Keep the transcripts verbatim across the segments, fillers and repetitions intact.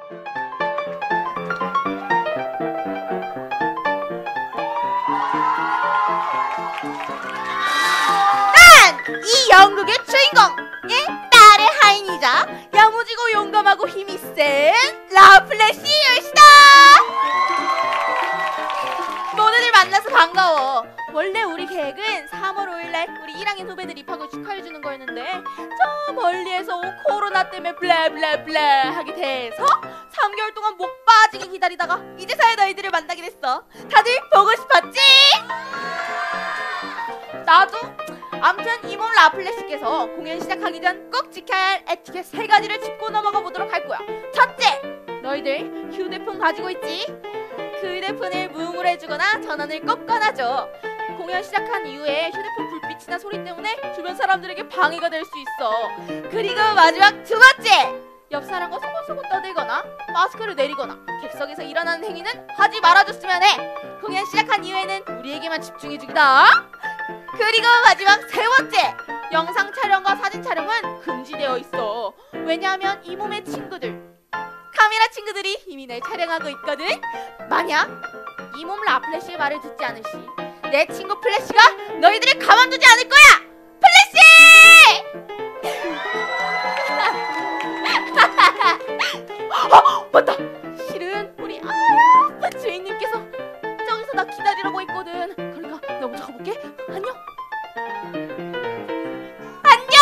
이 연극의 주인공, 예? 딸의 하인이자 야무지고 용감하고 힘이 센 라플래시 열시다. 모두들 만나서 반가워. 원래 우리 계획은 삼월 오일날 우리 일 학년 후배들 입학을 축하해주는 거였는데 저 멀리에서 온 코로나 때문에 블레블레블레 하게 돼서 삼 개월 동안 목 빠지게 기다리다가 이제서야 너희들을 만나게 됐어. 다들 보고 싶었지? 나도. 암튼 이몸 라플래시께서 공연 시작하기 전 꼭 지켜야 할 에티켓 세 가지를 짚고 넘어가 보도록 할 거야. 첫째, 너희들 휴대폰 가지고 있지? 그 휴대폰을 무음으로 해주거나 전원을 꼭 꺼놔줘. 공연 시작한 이후에 휴대폰 불빛이나 소리 때문에 주변 사람들에게 방해가 될 수 있어. 그리고 마지막 두 번째, 옆 사람과 소곤소곤 떠들거나 마스크를 내리거나 객석에서 일어나는 행위는 하지 말아줬으면 해. 공연 시작한 이후에는 우리에게만 집중해주기다. 그리고 마지막 세 번째, 영상 촬영과 사진 촬영은 금지되어 있어. 왜냐하면 이 몸의 친구들, 카메라 친구들이 이미 날 촬영하고 있거든. 만약 이 몸 라플래시의 말을 듣지 않을 시 내 친구 플래시가 너희들을 가만두지 않을 거야. 플래시! 어, 맞다. 실은 우리 아야 주인님께서 저기서 나 기다리라고 했거든. 그러니까 나 먼저 가볼게. 안녕. 안녕.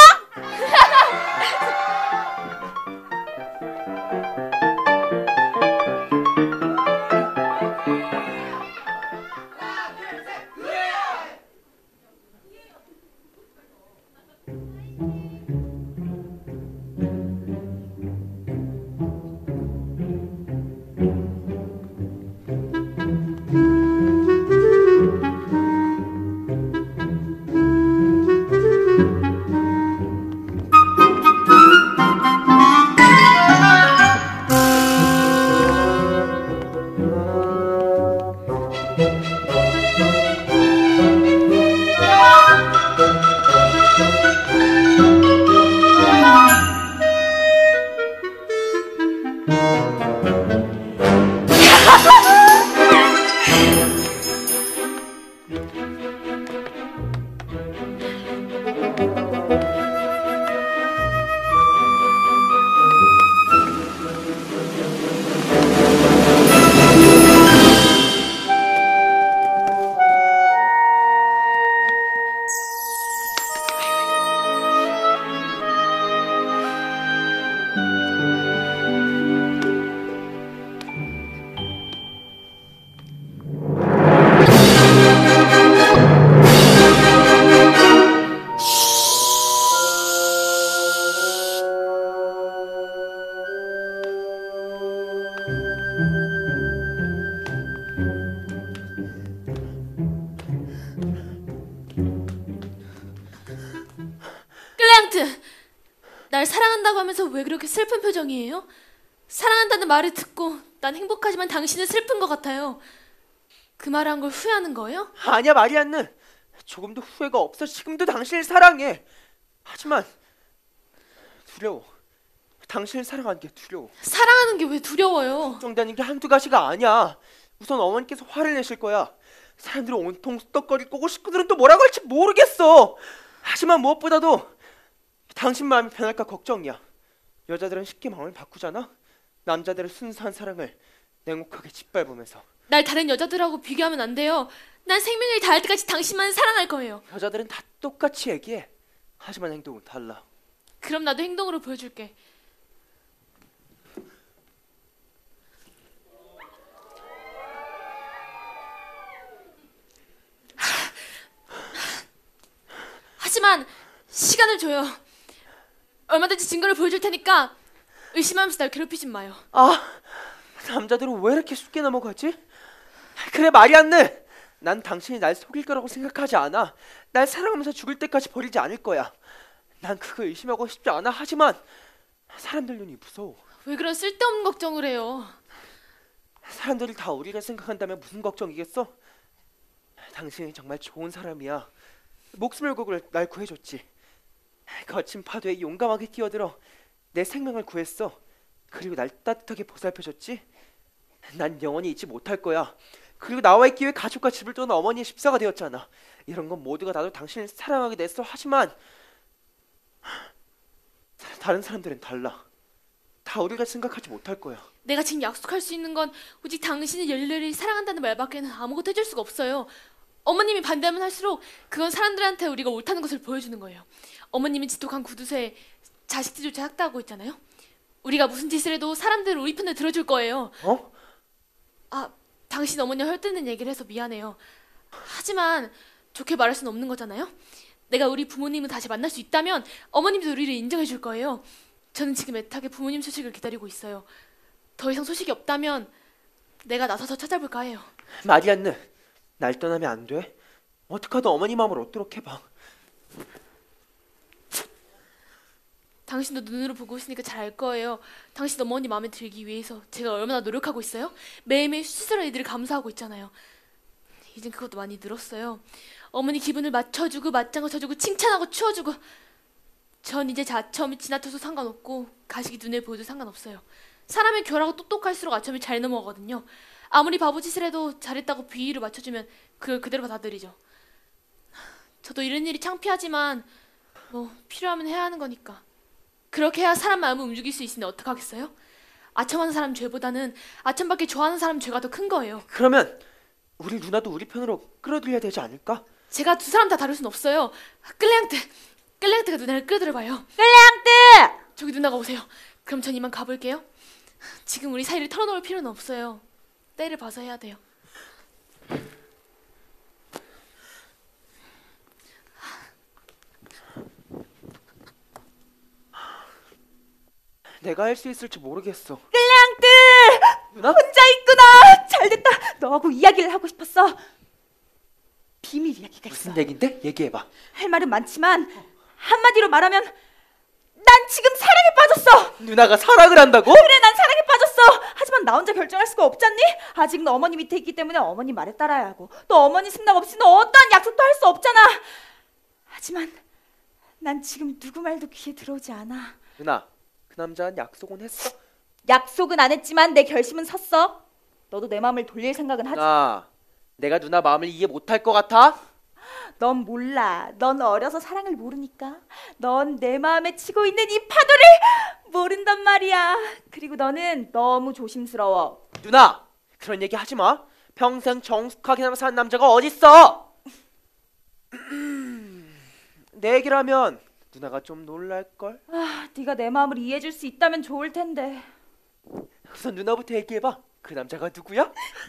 날 사랑한다고 하면서 왜 그렇게 슬픈 표정이에요? 사랑한다는 말을 듣고 난 행복하지만 당신은 슬픈 것 같아요. 그 말을 한 걸 후회하는 거예요? 아니야, 마리안느. 조금도 후회가 없어. 지금도 당신을 사랑해. 하지만 두려워. 당신을 사랑하는 게 두려워. 사랑하는 게 왜 두려워요? 걱정되는 게 한두 가지가 아니야. 우선 어머니께서 화를 내실 거야. 사람들은 온통 쑥덕거릴 거고 식구들은 또 뭐라고 할지 모르겠어. 하지만 무엇보다도 당신 마음이 변할까 걱정이야. 여자들은 쉽게 마음을 바꾸잖아. 남자들은 순수한 사랑을 냉혹하게 짓밟으면서. 날 다른 여자들하고 비교하면 안 돼요. 난 생명을 다할 때까지 당신만 사랑할 거예요. 여자들은 다 똑같이 얘기해. 하지만 행동은 달라. 그럼 나도 행동으로 보여줄게. 하지만 시간을 줘요. 얼마든지 증거를 보여줄 테니까 의심하면서 날 괴롭히지 마요. 아, 남자들은 왜 이렇게 쉽게 넘어가지? 그래, 마리안느. 난 당신이 날 속일 거라고 생각하지 않아. 날 사랑하면서 죽을 때까지 버리지 않을 거야. 난 그거 의심하고 싶지 않아. 하지만 사람들 눈이 무서워. 왜 그런 쓸데없는 걱정을 해요? 사람들이 다 우리를 생각한다면 무슨 걱정이겠어? 당신이 정말 좋은 사람이야. 목숨을 걸고 날 구해줬지. 거친 파도에 용감하게 뛰어들어 내 생명을 구했어. 그리고 날 따뜻하게 보살펴줬지. 난 영원히 잊지 못할 거야. 그리고 나와 있기 위해 가족과 집을 떠난 어머니의 십사가 되었잖아. 이런 건 모두가 나도 당신을 사랑하게 됐어. 하지만 다른 사람들은 달라. 다 우리가 생각하지 못할 거야. 내가 지금 약속할 수 있는 건 오직 당신을 열렬히 사랑한다는 말밖에는 아무것도 해줄 수가 없어요. 어머님이 반대하면 할수록 그건 사람들한테 우리가 옳다는 것을 보여주는 거예요. 어머님은 지독한 구두쇠에 자식들조차 학대하고 있잖아요. 우리가 무슨 짓을 해도 사람들은 우리 편을 들어줄 거예요. 어? 아, 당신 어머니와 헐뜯는 얘기를 해서 미안해요. 하지만 좋게 말할 수는 없는 거잖아요. 내가 우리 부모님을 다시 만날 수 있다면 어머님도 우리를 인정해 줄 거예요. 저는 지금 애타게 부모님 소식을 기다리고 있어요. 더 이상 소식이 없다면 내가 나서서 찾아볼까 해요. 마리안느, 날 떠나면 안 돼. 어떻게든 어머니 마음을 얻도록 해봐. 당신도 눈으로 보고 있으니까 잘 알 거예요. 당신 어머니 마음에 들기 위해서 제가 얼마나 노력하고 있어요? 매일매일 수술한 이들을 감사하고 있잖아요. 이젠 그것도 많이 늘었어요. 어머니 기분을 맞춰주고 맞장구 쳐주고 칭찬하고 추워주고. 전 이제 자첨이 지나쳐서 상관없고 가식이 눈에 보여도 상관없어요. 사람이 교활하고 똑똑할수록 아첨이 잘 넘어가거든요. 아무리 바보짓을 해도 잘했다고 비위를 맞춰주면 그걸 그대로 받아들이죠. 저도 이런 일이 창피하지만 뭐 필요하면 해야 하는 거니까. 그렇게 해야 사람 마음을 움직일 수 있으니 어떡하겠어요? 아첨하는 사람 죄보다는 아첨받기 좋아하는 사람 죄가 더 큰 거예요. 그러면 우리 누나도 우리 편으로 끌어들여야 되지 않을까? 제가 두 사람 다 다룰 순 없어요. 끌레앙트! 끌레앙트가 누나를 끌어들여봐요. 끌레앙트! 저기 누나가 오세요. 그럼 전 이만 가볼게요. 지금 우리 사이를 털어놓을 필요는 없어요. 때를 봐서 해야 돼요. 내가 할 수 있을지 모르겠어. 끌레앙트! 누나? 혼자 있구나. 잘됐다. 너하고 이야기를 하고 싶었어. 비밀 이야기가 있어. 무슨 얘긴데? 얘기해봐. 할 말은 많지만 한마디로 말하면 난 지금 사랑에 빠졌어. 누나가 사랑을 한다고? 그래, 난 사랑에 빠졌어. 하지만 나 혼자 결정할 수가 없잖니? 아직 너 어머니 밑에 있기 때문에 어머니 말에 따라야 하고 또 어머니 승낙 없이 너 어떠한 약속도 할 수 없잖아. 하지만 난 지금 누구 말도 귀에 들어오지 않아. 누나, 그 남자는 약속은 했어? 약속은 안 했지만 내 결심은 섰어. 너도 내 마음을 돌릴 생각은 하지. 나 내가 누나 마음을 이해 못할 것 같아? 넌 몰라. 넌 어려서 사랑을 모르니까. 넌 내 마음에 치고 있는 이 파도를 모른단 말이야. 그리고 너는 너무 조심스러워. 누나, 그런 얘기 하지 마. 평생 정숙하게 사는 남자가 어딨어? 내 얘기를 하면 누나가 좀 놀랄걸? 아, 네가 내 마음을 이해해줄 수 있다면 좋을 텐데. 우선 누나부터 얘기해봐. 그 남자가 누구야?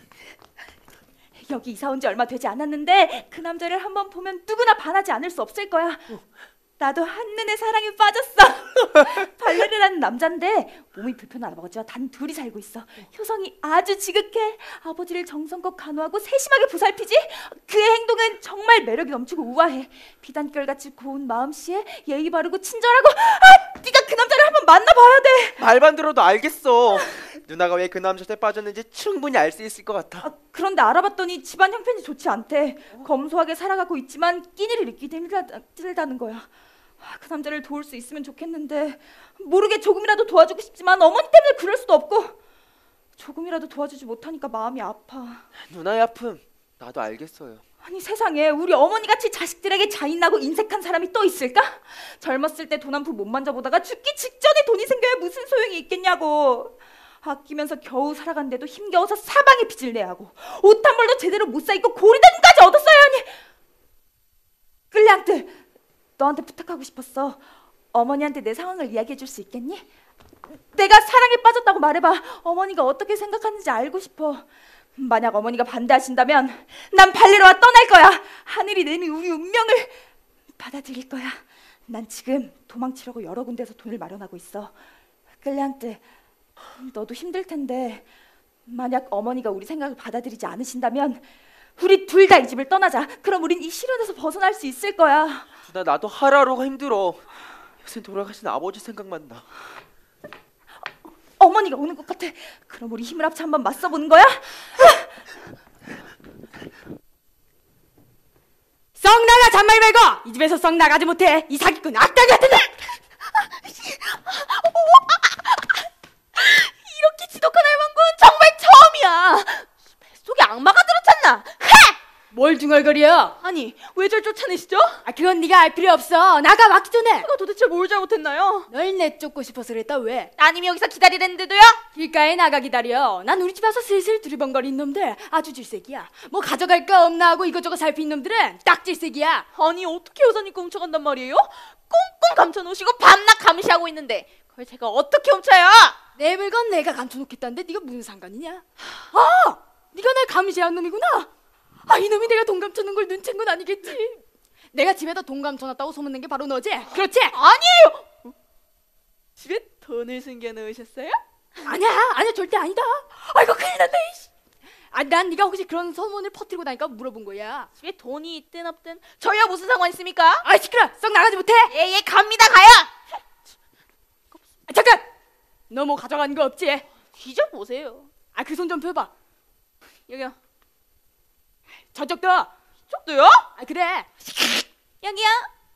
여기 이사 온 지 얼마 되지 않았는데 그 남자를 한번 보면 누구나 반하지 않을 수 없을 거야. 나도 한눈에 사랑에 빠졌어. 발레리라는 남잔데 몸이 불편한 아버지와 단 둘이 살고 있어. 효성이 아주 지극해. 아버지를 정성껏 간호하고 세심하게 보살피지. 그의 행동은 정말 매력이 넘치고 우아해. 비단결같이 고운 마음씨에 예의 바르고 친절하고. 아, 네가 그 남자를 한번 만나봐야 돼. 말만 들어도 알겠어. 누나가 왜 그 남자한테 빠졌는지 충분히 알 수 있을 것 같아. 아, 그런데 알아봤더니 집안 형편이 좋지 않대. 검소하게 살아가고 있지만 끼니를 잊기 힘들다는 거야. 아, 그 남자를 도울 수 있으면 좋겠는데 모르게 조금이라도 도와주고 싶지만 어머니 때문에 그럴 수도 없고 조금이라도 도와주지 못하니까 마음이 아파. 누나의 아픔 나도 알겠어요. 아니 세상에 우리 어머니같이 자식들에게 자인나고 인색한 사람이 또 있을까? 젊었을 때 돈 한 푼 못 만져보다가 죽기 직전에 돈이 생겨야 무슨 소용이 있겠냐고. 아끼면서 겨우 살아간데도 힘겨워서 사방에 빚을 내야 하고 옷 한 벌도 제대로 못 사 입고 고리대금까지 얻었어야 하니. 끌레앙트, 너한테 부탁하고 싶었어. 어머니한테 내 상황을 이야기해 줄 수 있겠니? 내가 사랑에 빠졌다고 말해봐. 어머니가 어떻게 생각하는지 알고 싶어. 만약 어머니가 반대하신다면 난 발레로와 떠날 거야. 하늘이 내는 우리 운명을 받아들일 거야. 난 지금 도망치려고 여러 군데서 돈을 마련하고 있어. 끌레앙트, 너도 힘들 텐데 만약 어머니가 우리 생각을 받아들이지 않으신다면 우리 둘 다 이 집을 떠나자. 그럼 우린 이 시련에서 벗어날 수 있을 거야. 누나, 나도 하루하루가 힘들어. 요새 돌아가신 아버지 생각만 나. 어머니가 오는 것 같아. 그럼 우리 힘을 합쳐 한번 맞서보는 거야? 썩 나가 잔말 말고! 이 집에서 썩 나가지 못해! 이 사기꾼 악당 같은 놈! 뭘 중얼거려? 아니 왜 절 쫓아내시죠? 아, 그건 네가 알 필요 없어. 나가 막기 전에. 제가 도대체 뭘 잘못했나요? 널 내쫓고 싶어서 그랬다. 왜? 따님이 여기서 기다리랬는데도요? 길가에 나가 기다려. 난 우리 집 와서 슬슬 두리번거리는 놈들 아주 질색이야. 뭐 가져갈 거 없나 하고 이것저것 살피는 놈들은 딱 질색이야. 아니 어떻게 여사님께 훔쳐간단 말이에요? 꽁꽁 감춰놓으시고 밤낮 감시하고 있는데 그걸 제가 어떻게 훔쳐요? 내 물건 내가 감춰놓겠다는데 네가 무슨 상관이냐? 아! 네가 날 감시한 놈이구나. 아, 이놈이 내가 돈 감춰놓은 걸 눈챈 건 아니겠지? 내가 집에다 돈 감춰놨다고 소문낸 게 바로 너지? 그렇지? 아니에요. 집에 돈을 숨겨 놓으셨어요? 아니야, 아니야, 절대 아니다. 아이고, 큰일 났네. 이씨. 아, 난 네가 혹시 그런 소문을 퍼뜨리고 나니까 물어본 거야. 집에 돈이 있든 없든 저희와 무슨 상관 있습니까? 아이, 시끄러. 썩 나가지 못해. 예예 갑니다 가요. 아, 잠깐. 너 뭐 가져간 거 없지? 뒤져보세요. 아, 그 손 좀 펴봐. 여기요. 저쪽도. 쪽도요? 아, 그래. 여기요.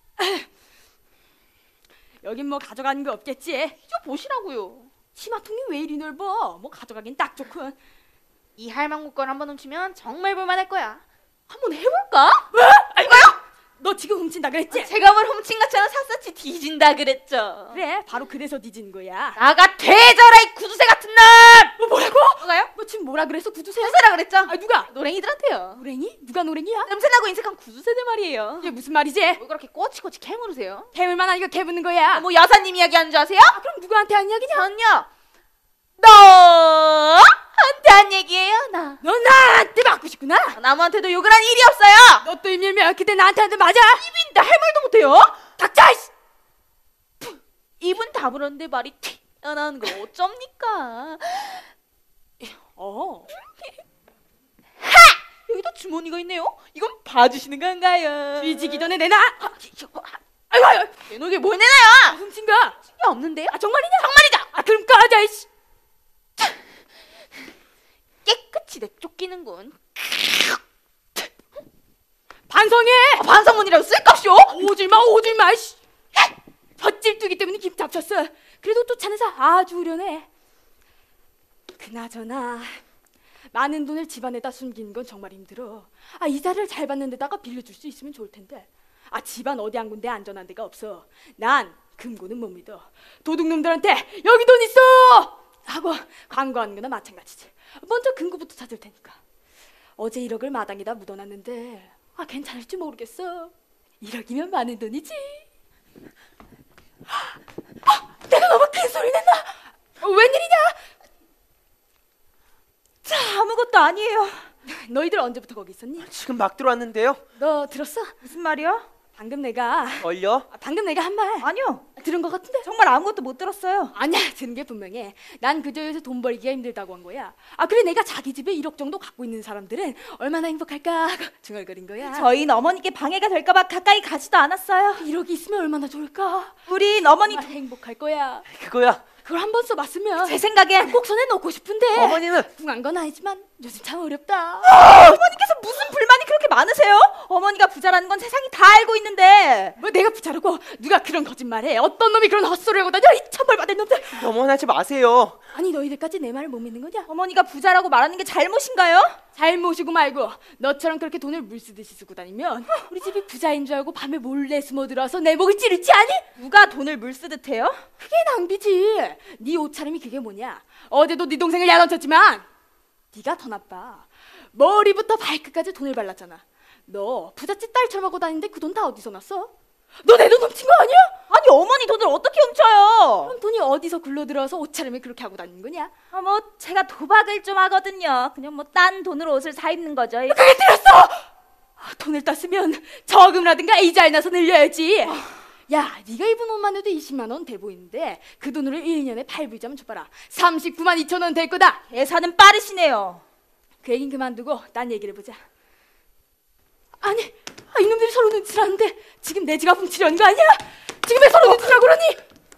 여긴 뭐 가져간 거 없겠지? 뒤져보시라고요. 치마통이 왜 이리 넓어? 뭐 가져가긴 딱 좋군. 이 할망구 걸 한번 훔치면 정말 볼만할 거야. 한번 해볼까? 아이고요. 너 지금 훔친다 그랬지? 제가 뭘 훔친 것처럼 샅샅이 뒤진다 그랬죠. 그래, 바로 그래서 뒤진 거야. 나가 되져라 이 구두쇠 같은 놈! 뭐 뭐라고? 뭐가요? 너 지금 뭐라 그래서 구두쇠? 구두쇠라 그랬죠? 아, 누가? 노랭이들한테요. 노랭이? 누가 노랭이야? 냄새나고 인색한 구두쇠들 말이에요. 이게 무슨 말이지? 왜 그렇게 꼬치꼬치 캐물으세요? 개물만 하니까 개묻는 거야. 뭐 여사님 이야기하는 줄 아세요? 아, 그럼 누구한테 한 이야기냐? 전요. 너한테 한 얘기예요 나. 너 나한테 맞고 싶구나. 남한테도 욕을 한 일이 없어요. 너 또 입밀면 그때 나한테 하는 맞아? 입인데 할 말도 못해요? 닥쳐! 이씨! 입은 다 불었는데 말이 튀어나오는 거 어쩝니까? 어. 여기도 주머니가 있네요. 이건 봐주시는 건가요? 뒤지기 전에 내놔. 아이고 아이고 내놓게 뭘 내놔요? 훔친 거. 게 없는데요? 아, 정말이냐? 정말이죠? 아, 그럼 꺼져. 이씨. 깨끗이 내쫓기는군. 반성해. 아, 반성문이라고 쓸값이요? 오질마 오질마. 씨. 젖질투기 때문에 김 잡혔어. 그래도 쫓아내서 아주 우려네. 그나저나 많은 돈을 집안에다 숨기는 건 정말 힘들어. 아, 이자를 잘 받는 데다가 빌려줄 수 있으면 좋을 텐데. 아, 집안 어디 한 군데 안전한 데가 없어. 난 금고는 못 믿어. 도둑놈들한테 여기 돈 있어 하고 광고하는 거나 마찬가지지. 먼저 금고부터 찾을 테니까. 어제 일억을 마당에다 묻어놨는데 아, 괜찮을지 모르겠어. 일억이면 많은 돈이지. 아, 내가 너무 큰 소리 냈나? 어, 웬일이냐? 자 아무것도 아니에요. 너희들 언제부터 거기 있었니? 지금 막 들어왔는데요. 너 들었어? 무슨 말이요? 방금 내가 걸려? 아, 방금 내가 한 말 아니요. 들은 것 같은데? 정말 아무것도 못 들었어요. 아니야, 들은 게 분명해. 난 그저 여기서 돈 벌기가 힘들다고 한 거야. 아, 그래, 내가 자기 집에 일억 정도 갖고 있는 사람들은 얼마나 행복할까 하고 중얼거린 거야. 저희는 어머니께 방해가 될까봐 가까이 가지도 않았어요. 일억이 있으면 얼마나 좋을까? 우린 어머니 정말 행복할 거야. 그거야. 그걸 한 번 써봤으면 제 생각엔 꼭 손에 넣고 싶은데 어머니는 궁한 건 아니지만 요즘 참 어렵다. 어머니께서 무슨 불만이 그렇게 많으세요? 어머니가 부자라는 건 세상이 다 알고 있는데. 뭐 내가 부자라고 누가 그런 거짓말해? 어떤 놈이 그런 헛소리 하고 다녀? 이 천벌 받을 놈들. 염원하지 마세요. 아니, 너희들까지 내 말을 못 믿는 거냐? 어머니가 부자라고 말하는 게 잘못인가요? 잘 모시고 말고 너처럼 그렇게 돈을 물쓰듯이 쓰고 다니면 우리 집이 부자인 줄 알고 밤에 몰래 숨어 들어와서 내 목을 찌르지 않니? 누가 돈을 물쓰듯 해요? 그게 낭비지. 네 옷차림이 그게 뭐냐? 어제도 네 동생을 야단쳤지만 네가 더 나빠. 머리부터 발끝까지 돈을 발랐잖아. 너 부잣집 딸처럼 하고 다니는데 그 돈 다 어디서 났어? 너 내 돈 훔친 거 아니야? 아니 어머니 돈을 어떻게 훔쳐요? 그럼 돈이 어디서 굴러들어와서 옷차림을 그렇게 하고 다니는 거냐? 아, 뭐 제가 도박을 좀 하거든요. 그냥 뭐 딴 돈으로 옷을 사 입는 거죠. 그게 들었어! 아, 돈을 땄으면 저금이라든가 이자에 나서 늘려야지. 야, 네가 입은 옷만 해도 이십만 원 돼 보이는데 그 돈으로 일 년에 팔 불 좀 줘봐라. 삼십구만 이천 원 될 거다. 계산은 빠르시네요. 그 얘긴 그만두고 딴 얘기를 보자. 아니, 아, 이놈들이 서로 눈치를 하는데 지금 내 지갑 훔치려는 거 아니야? 지금 왜 서로 눈치라고 그러니?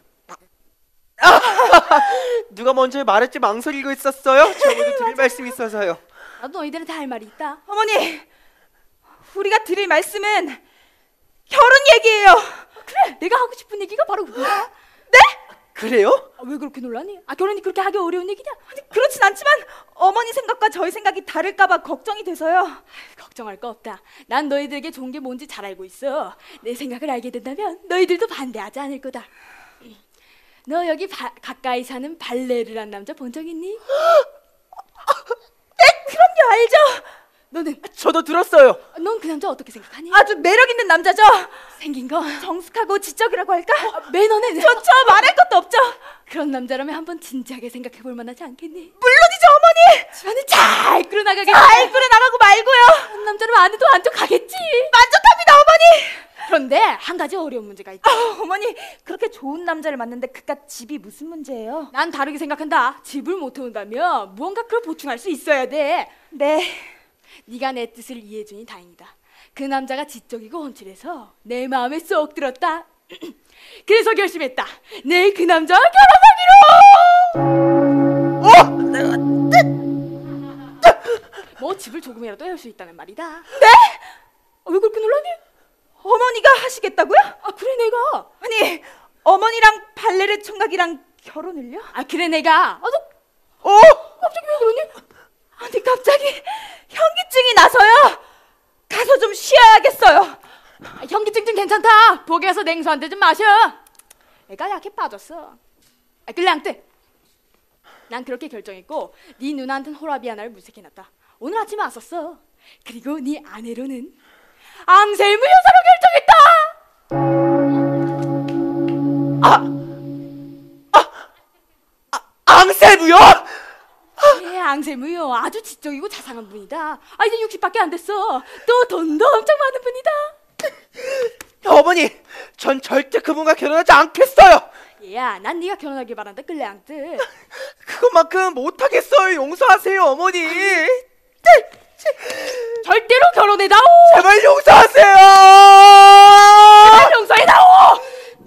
누가 먼저 말할지 망설이고 있었어요. 저보도 드릴 말씀이 있어서요. 나도 너희들한테 할 말이 있다. 어머니, 우리가 드릴 말씀은 결혼 얘기예요. 그래, 내가 하고 싶은 얘기가 바로 그거야. 네? 그래요? 아, 왜 그렇게 놀라니? 아 결혼이 그렇게 하기 어려운 얘기냐? 아니, 그렇진 않지만 어머니 생각과 저희 생각이 다를까봐 걱정이 돼서요. 걱정할 거 없다. 난 너희들에게 좋은 게 뭔지 잘 알고 있어. 내 생각을 알게 된다면 너희들도 반대하지 않을 거다. 너 여기 바, 가까이 사는 발레를 한 남자 본 적 있니? 그럼요, 알죠? 너는? 저도 들었어요. 넌 그 남자 어떻게 생각하니? 아주 매력 있는 남자죠. 생긴 거? 정숙하고 지적이라고 할까? 아, 매너는? 좋죠. 말할 것도 없죠. 그런 남자라면 한번 진지하게 생각해 볼 만하지 않겠니? 물론이죠, 어머니. 집안을 잘 끌어나가겠지. 잘 끌어 나가고 말고요. 그런 남자라면 아내도 만족하겠지. 만족합니다, 어머니. 그런데 한 가지 어려운 문제가 있다. 아, 어머니, 그렇게 좋은 남자를 만났는데 그깟 집이 무슨 문제예요? 난 다르게 생각한다. 집을 못 태운다면 무언가 그걸 보충할 수 있어야 돼. 네. 네가 내 뜻을 이해해주니 다행이다. 그 남자가 지적이고 훤칠해서 내 마음에 쏙 들었다. 그래서 결심했다. 내일 그 남자와 결혼하기로. 어? 뭐 집을 조금이라도 할 수 있다는 말이다. 네? 아, 왜 그렇게 놀라니? 어머니가 하시겠다고요? 아 그래 내가. 아니, 어머니랑 발레르 총각이랑 결혼을요? 아 그래 내가. 아, 너 어? 갑자기 왜 그러니? 아니, 갑자기 현기증이 나서요. 가서 좀 쉬어야겠어요. 아, 현기증 좀 괜찮다. 보기 가서 냉수 한 대 좀 마셔. 애가 약해 빠졌어. 아 끌랑뜨. 난 그렇게 결정했고 네 누나한테는 호라비 하나를 물색해놨다. 오늘 아침에 왔었어. 그리고 네 아내로는 앙셀무 여사로 결정했다. 아! 아! 아! 앙셀무요? 예, 앙셀무요. 아주 지적이고 자상한 분이다. 아 이제 육십밖에 안 됐어. 또 돈도 엄청 많은 분이다. 어머니, 전 절대 그분과 결혼하지 않겠어요. 얘야, 난 네가 결혼하길 바란다. 끌랑뜨. 그것만큼 못하겠어요. 용서하세요, 어머니. 절대로 결혼해다오. 제발 용서하세요. 용서해다오.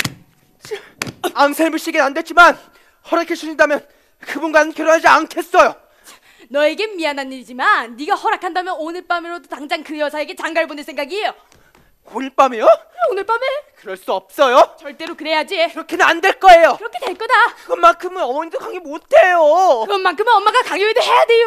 앙셀무 씨에겐 안 됐지만 허락해 주신다면 그분과는 결혼하지 않겠어요. 너에겐 미안한 일이지만 네가 허락한다면 오늘 밤이라도 당장 그 여사에게 장가를 보낼 생각이에요. 오늘 밤에요? 오늘 밤에? 그럴 수 없어요. 절대로 그래야지. 그렇게는 안 될 거예요. 그렇게 될 거다. 그것만큼은 어머니도 강요 못해요. 그것만큼은 엄마가 강요해도 해야 돼요.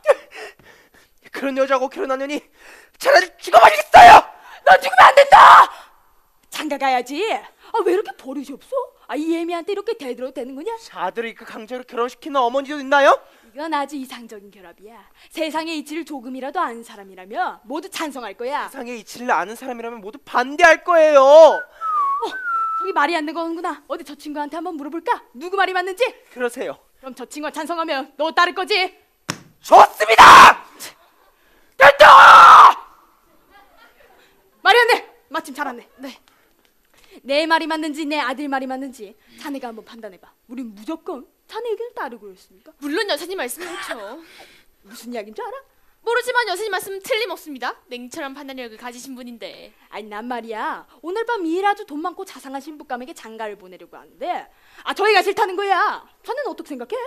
그런 여자하고 결혼하느니 차라리 죽어버리겠어요. 넌 죽으면 안 된다. 장가 가야지. 아 왜 이렇게 버릇이 없어? 아 이 애미한테 이렇게 대들어도 되는 거냐? 아들을 그 강제로 결혼시키는 어머니도 있나요? 이건 아주 이상적인 결합이야. 세상의 이치를 조금이라도 아는 사람이라면 모두 찬성할 거야. 세상의 이치를 아는 사람이라면 모두 반대할 거예요. 저기 말이 안 되는 거는구나. 어디 저 친구한테 한번 물어볼까? 누구 말이 맞는지? 그러세요. 그럼 저 친구가 찬성하면 너 따를 거지? 좋습니다. 됐다. 말이 안 돼. 마침 잘 왔네. 네. 내 말이 맞는지 내 아들 말이 맞는지 자네가 한번 판단해봐. 우린 무조건 자네 얘기를 따르고 있으니까. 물론 여사님 말씀은 그렇죠. 무슨 이야기인 줄 알아? 모르지만 여사님 말씀은 틀림없습니다. 냉철한 판단력을 가지신 분인데. 아니 난 말이야 오늘 밤 일 아주 돈 많고 자상한 신부감에게 장가를 보내려고 하는데 아 저희가 싫다는 거야. 자네는 어떻게 생각해?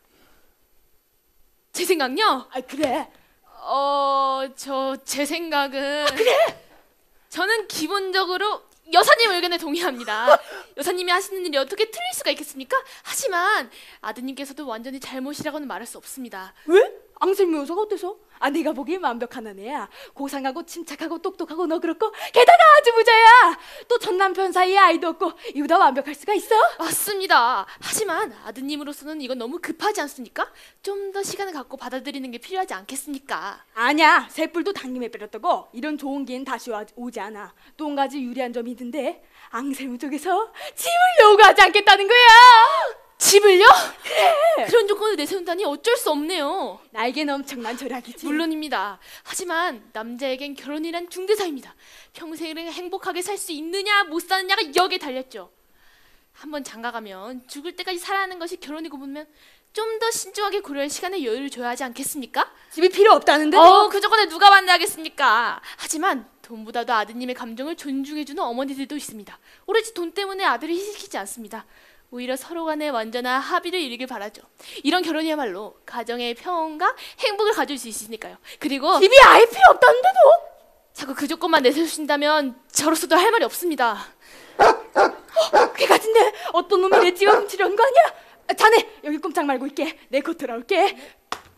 제 생각요? 아 그래. 어, 저 제 생각은 그래. 저는 기본적으로 여사님 의견에 동의합니다. 여사님이 하시는 일이 어떻게 틀릴 수가 있겠습니까? 하지만 아드님께서도 완전히 잘못이라고는 말할 수 없습니다. 왜? 앙셀무 여사가 어때서? 아 내가 보기엔 완벽한 아내야. 고상하고 침착하고 똑똑하고 너그럽고 게다가 아주 부자야. 또 전 남편 사이에 아이도 없고 이보다 완벽할 수가 있어? 맞습니다. 하지만 아드님으로서는 이건 너무 급하지 않습니까? 좀 더 시간을 갖고 받아들이는 게 필요하지 않겠습니까? 아니야. 셋불도 당김에 빼렸다고 이런 좋은 기회는 다시 와, 오지 않아. 또 한 가지 유리한 점이 있는데 앙셀무 쪽에서 집을 요구하지 않겠다는 거야. 집을요? 그래. 그런 조건을 내세운다니 어쩔 수 없네요. 나에겐 엄청난 절약이지. 물론입니다. 하지만 남자에겐 결혼이란 중대사입니다. 평생을 행복하게 살 수 있느냐 못 사느냐가 여기에 달렸죠. 한번 장가가면 죽을 때까지 살아가는 것이 결혼이고 보면 좀 더 신중하게 고려할 시간에 여유를 줘야 하지 않겠습니까? 집이 필요 없다는데? 어, 그 조건에 누가 반대하겠습니까? 하지만 돈보다도 아드님의 감정을 존중해주는 어머니들도 있습니다. 오로지 돈 때문에 아들을 희생시키지 않습니다. 오히려 서로 간에 완전한 합의를 이루길 바라죠. 이런 결혼이야말로 가정의 평온과 행복을 가져올 수 있으니까요. 그리고 집이 아예 필요 없다는데도? 자꾸 그 조건만 내세우신다면 저로서도 할 말이 없습니다. 어, 개 같은데 어떤 놈이 내 집을 훔치려는 거 아니야? 아, 자네 여기 꼼짝 말고 있게. 내 곧 돌아올게.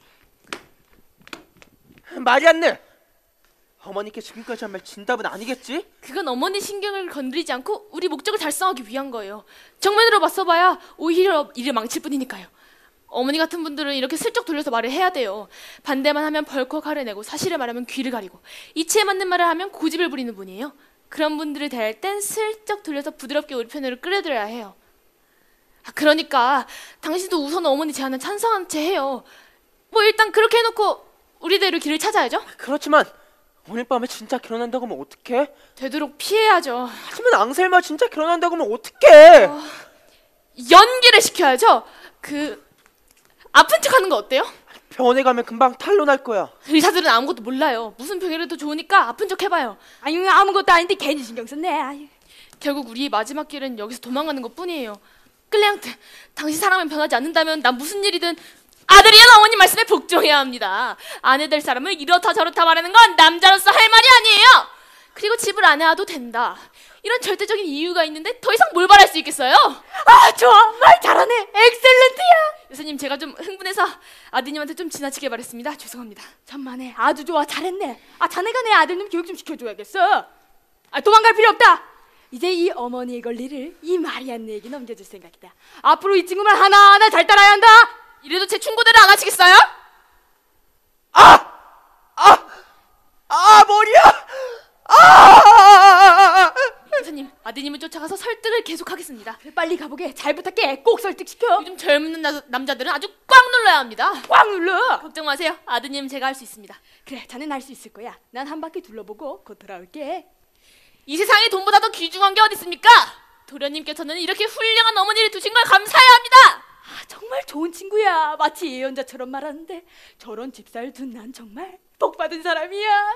마리안느, 어머니께 지금까지 한 말 진답은 아니겠지? 그건 어머니 신경을 건드리지 않고 우리 목적을 달성하기 위한 거예요. 정면으로 맞서봐야 오히려 일을 망칠 뿐이니까요. 어머니 같은 분들은 이렇게 슬쩍 돌려서 말을 해야 돼요. 반대만 하면 벌컥 화를 내고 사실을 말하면 귀를 가리고 이치에 맞는 말을 하면 고집을 부리는 분이에요. 그런 분들을 대할 땐 슬쩍 돌려서 부드럽게 우리 편으로 끌어들여야 해요. 아, 그러니까 당신도 우선 어머니 제안을 찬성한 채 해요. 뭐 일단 그렇게 해놓고 우리대로 길을 찾아야죠. 그렇지만 오늘 밤에 진짜 결혼한다고 하면 어떡해? 되도록 피해야죠. 하지만 앙셀마 진짜 결혼한다고 하면 어떡해? 어, 연기를 시켜야죠. 그 아픈 척하는 거 어때요? 병원에 가면 금방 탄로날 거야. 의사들은 아무것도 몰라요. 무슨 병이라도 좋으니까 아픈 척 해봐요. 아유 아무것도 아닌데 괜히 신경 썼네. 아유. 결국 우리의 마지막 길은 여기서 도망가는 것뿐이에요. 클레앙트, 당신 사람은 변하지 않는다면 난 무슨 일이든 아들이란 어머님 말씀에 복종해야 합니다. 아내 될 사람을 이렇다 저렇다 말하는 건 남자로서 할 말이 아니에요. 그리고 집을 안 해와도 된다. 이런 절대적인 이유가 있는데 더 이상 뭘 바랄 수 있겠어요? 아 좋아, 말 잘하네. 엑셀런트야. 여사님, 제가 좀 흥분해서 아드님한테 좀 지나치게 말했습니다. 죄송합니다. 천만에, 아주 좋아, 잘했네. 아 자네가 내 아들놈 교육 좀 시켜줘야겠어. 아 도망갈 필요 없다. 이제 이 어머니의 권리를 이 마리안느에게 넘겨줄 생각이다. 앞으로 이 친구만 하나하나 잘 따라야 한다. 이래도 제 충고대로 안 하시겠어요? 아! 아! 아, 머리야! 아! 여사님, 아드님을 쫓아가서 설득을 계속하겠습니다. 그래, 빨리 가보게. 잘 부탁해. 꼭 설득시켜. 요즘 젊은 나- 남자들은 아주 꽉 눌러야 합니다. 꽉 눌러. 걱정 마세요. 아드님 제가 할 수 있습니다. 그래, 자네는 할 수 있을 거야. 난 한 바퀴 둘러보고 곧 돌아올게. 이 세상에 돈보다 더 귀중한 게 어디 있습니까? 도련님께서는 이렇게 훌륭한 어머니를 두신 걸 감사해야 합니다. 아, 정말 좋은 친구야. 마치 예언자처럼 말하는데 저런 집사를 둔 난 정말 복 받은 사람이야.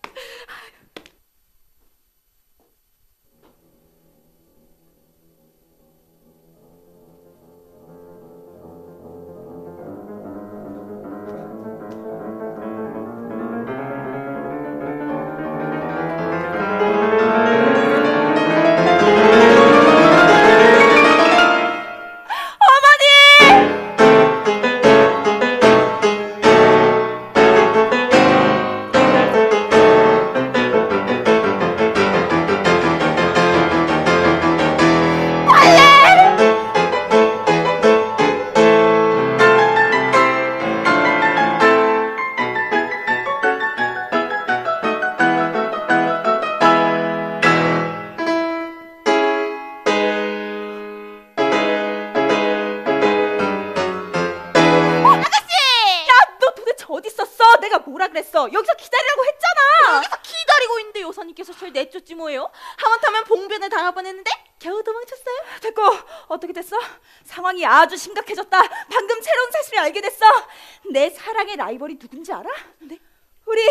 여기서 기다리라고 했잖아. 여기서 기다리고 있는데 여사님께서 저를 내쫓지 뭐예요. 하마터면 봉변을 당할 뻔했는데 겨우 도망쳤어요. 됐고 어떻게 됐어? 상황이 아주 심각해졌다. 방금 새로운 사실을 알게 됐어. 내 사랑의 라이벌이 누군지 알아? 네? 우리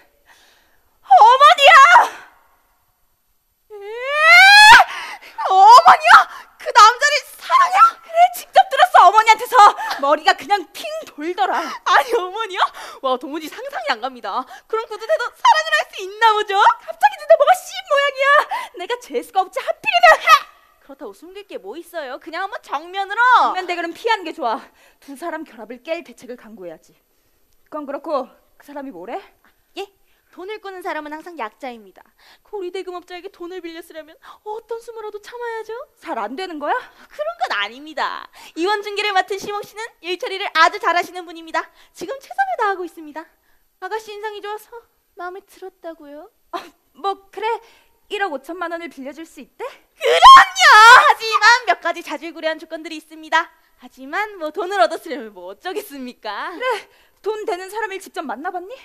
어머니야. 에이, 어머니야? 그 남자를 사랑해? 그래, 직접 들었어. 어머니한테서. 머리가 그냥 핑 돌더라. 아니 어머니요? 와, 도무지 상상이 안 갑니다. 그런 구두대도 사랑을 할 수 있나 보죠? 갑자기 진짜 뭐가 씨 모양이야. 내가 재수가 없지 하필이면. 그렇다고 숨길 게 뭐 있어요? 그냥 한번 정면으로. 정면 대결은 피하는 게 좋아. 두 사람 결합을 깰 대책을 강구해야지. 그건 그렇고 그 사람이 뭐래? 예? 돈을 꾸는 사람은 항상 약자입니다. 고리 대금업자에게 돈을 빌려 쓰려면 어떤 수모라도 참아야죠. 잘 안 되는 거야? 그런 건 아닙니다. 이원 중개를 맡은 시몽 씨는 일처리를 아주 잘하시는 분입니다. 지금 최선을 다하고 있습니다. 아가씨 인상이 좋아서 마음에 들었다고요? 아, 뭐 그래. 일억 오천만 원을 빌려줄 수 있대? 그럼요. 하지만 몇 가지 자질구레한 조건들이 있습니다. 하지만 뭐 돈을 얻었으려면 뭐 어쩌겠습니까? 그래. 돈 되는 사람을 직접 만나봤니?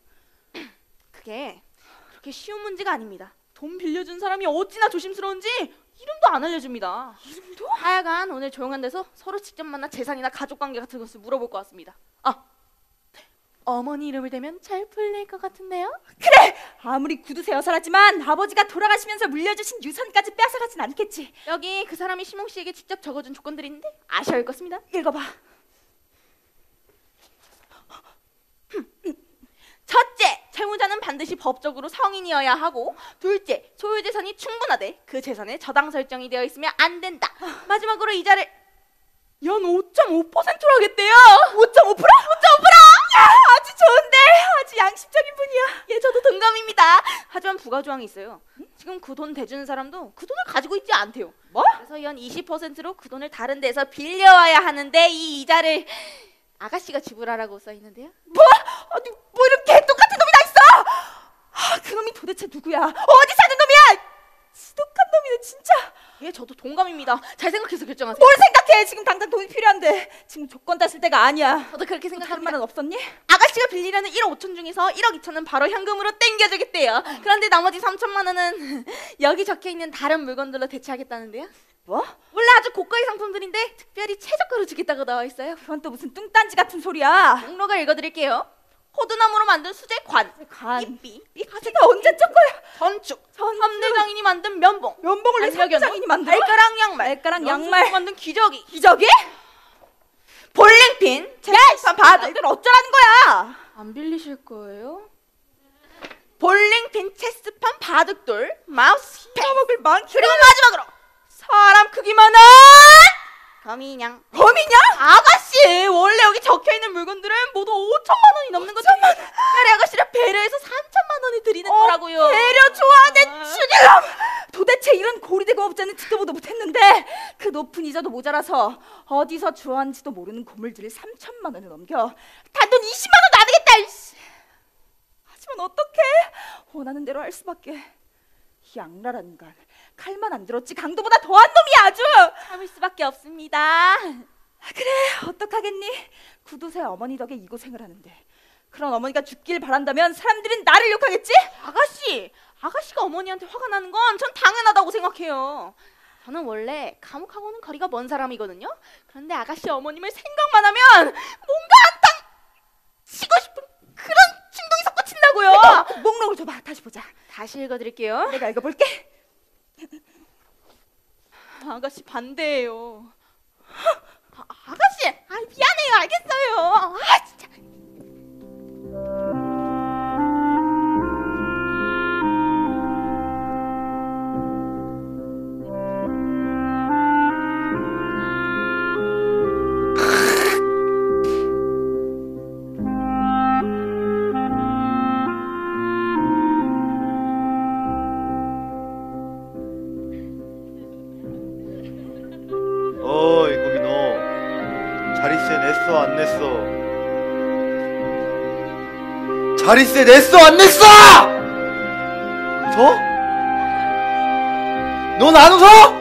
그게 그렇게 쉬운 문제가 아닙니다. 돈 빌려준 사람이 어찌나 조심스러운지 이름도 안 알려줍니다. 이름도? 하여간 오늘 조용한 데서 서로 직접 만나 재산이나 가족관계 같은 것을 물어볼 것 같습니다. 아, 어머니 이름을 대면 잘 풀릴 것 같은데요? 그래! 아무리 구두쇠 여사라지만 아버지가 돌아가시면서 물려주신 유산까지 뺏어가진 않겠지. 여기 그 사람이 시몽 씨에게 직접 적어준 조건들이 있는데 아셔야 할 것입니다. 읽어봐. 첫째, 채무자는 반드시 법 법적으로 성인이어야 하고, 둘째, 소유 재산이 충분하되 그 재산에 저당 설정이 되어 있으면 안 된다. 마지막으로 이자를 연 오 점 오 퍼센트로 하겠대요. 오 점 오 퍼센트? 오 점 오 퍼센트? 야, 아주 좋은데. 아주 양심적인 분이야. 예, 저도 동감입니다. 하지만 부가조항이 있어요. 지금 그 돈 대주는 사람도 그 돈을 가지고 있지 않대요. 뭐? 그래서 연 이십 퍼센트로 그 돈을 다른 데서 빌려와야 하는데 이 이자를 아가씨가 지불하라고 써 있는데요. 뭐? 아니, 뭐 이런 개똑같은 놈이 다 있어. 아, 그놈이 도대체 누구야? 어디 사는 놈이야? 지독한 놈이네 진짜. 예, 저도 동감입니다. 잘 생각해서 결정하세요. 뭘 생각해? 지금 당장 돈이 필요한데 지금 조건 따질 때가 아니야. 저도 그렇게 다른 생각합니다. 말은 없었니? 아가씨가 빌리려는 일억 오천 중에서 일억 이천은 바로 현금으로 땡겨주겠대요. 그런데 나머지 삼천만 원은 여기 적혀있는 다른 물건들로 대체하겠다는데요. 뭐? 원래 아주 고가의 상품들인데 특별히 최저가로 주겠다고 나와 있어요. 그건 또 무슨 뚱딴지 같은 소리야. 목록을 읽어드릴게요. 호두나무로 만든 수제관, 관. 이삐, 가지가 언제 적 거야? 전축, 전축. 삼대장인이 만든 면봉, 면봉을 왜 반려견, 삼장인이 만들어? 발가락 양말, 발가락 연수로 양말. 만든 기저귀, 기저귀? 볼링핀, 제습한 바둑. 이들 어쩌라는 거야? 안 빌리실 거예요? 볼링핀, 체스판, 바둑돌, 마우스, 펜, 먹을 많기. 그리고 마지막으로 사람 크기만한 거미냥. 거미냐? 아가씨, 원래 여기 적혀있는 물건들은 모두 오천만 원이 넘는 거죠. 그래 아가씨를 배려해서 삼천만 원을 드리는 거라고요. 어, 배려 좋아하네 죽일람. 도대체 이런 고리대금 업자는 듣도 보도 못했는데 그 높은 이자도 모자라서 어디서 주워왔는지도 모르는 고물들을 삼천만 원을 넘겨 단돈 이십만 원도 안 되겠다. 이씨. 하지만 어떡해? 원하는 대로 할 수밖에. 이 악랄한 간 칼만 안 들었지 강도보다 더한 놈이 아주. 참을 수밖에 없습니다. 그래 어떡하겠니? 구두쇠 어머니 덕에 이 고생을 하는데 그런 어머니가 죽길 바란다면 사람들은 나를 욕하겠지? 아가씨, 아가씨가 어머니한테 화가 나는 건 전 당연하다고 생각해요. 저는 원래 감옥하고는 거리가 먼 사람이거든요. 그런데 아가씨 어머님을 생각만 하면 뭔가 한탕 치고 싶은 그런 충동이 솟구친다고요. 어, 목록을 줘봐. 다시 보자. 다시 읽어드릴게요. 내가 읽어볼게. 아가씨 반대해요. 아, 아가씨, 아, 미안해요. 알겠어요. 아 진짜. 어이 거기 너 자릿세 냈어 안 냈어? 자릿세 냈어 안 냈어? 웃어? 넌 안 웃어?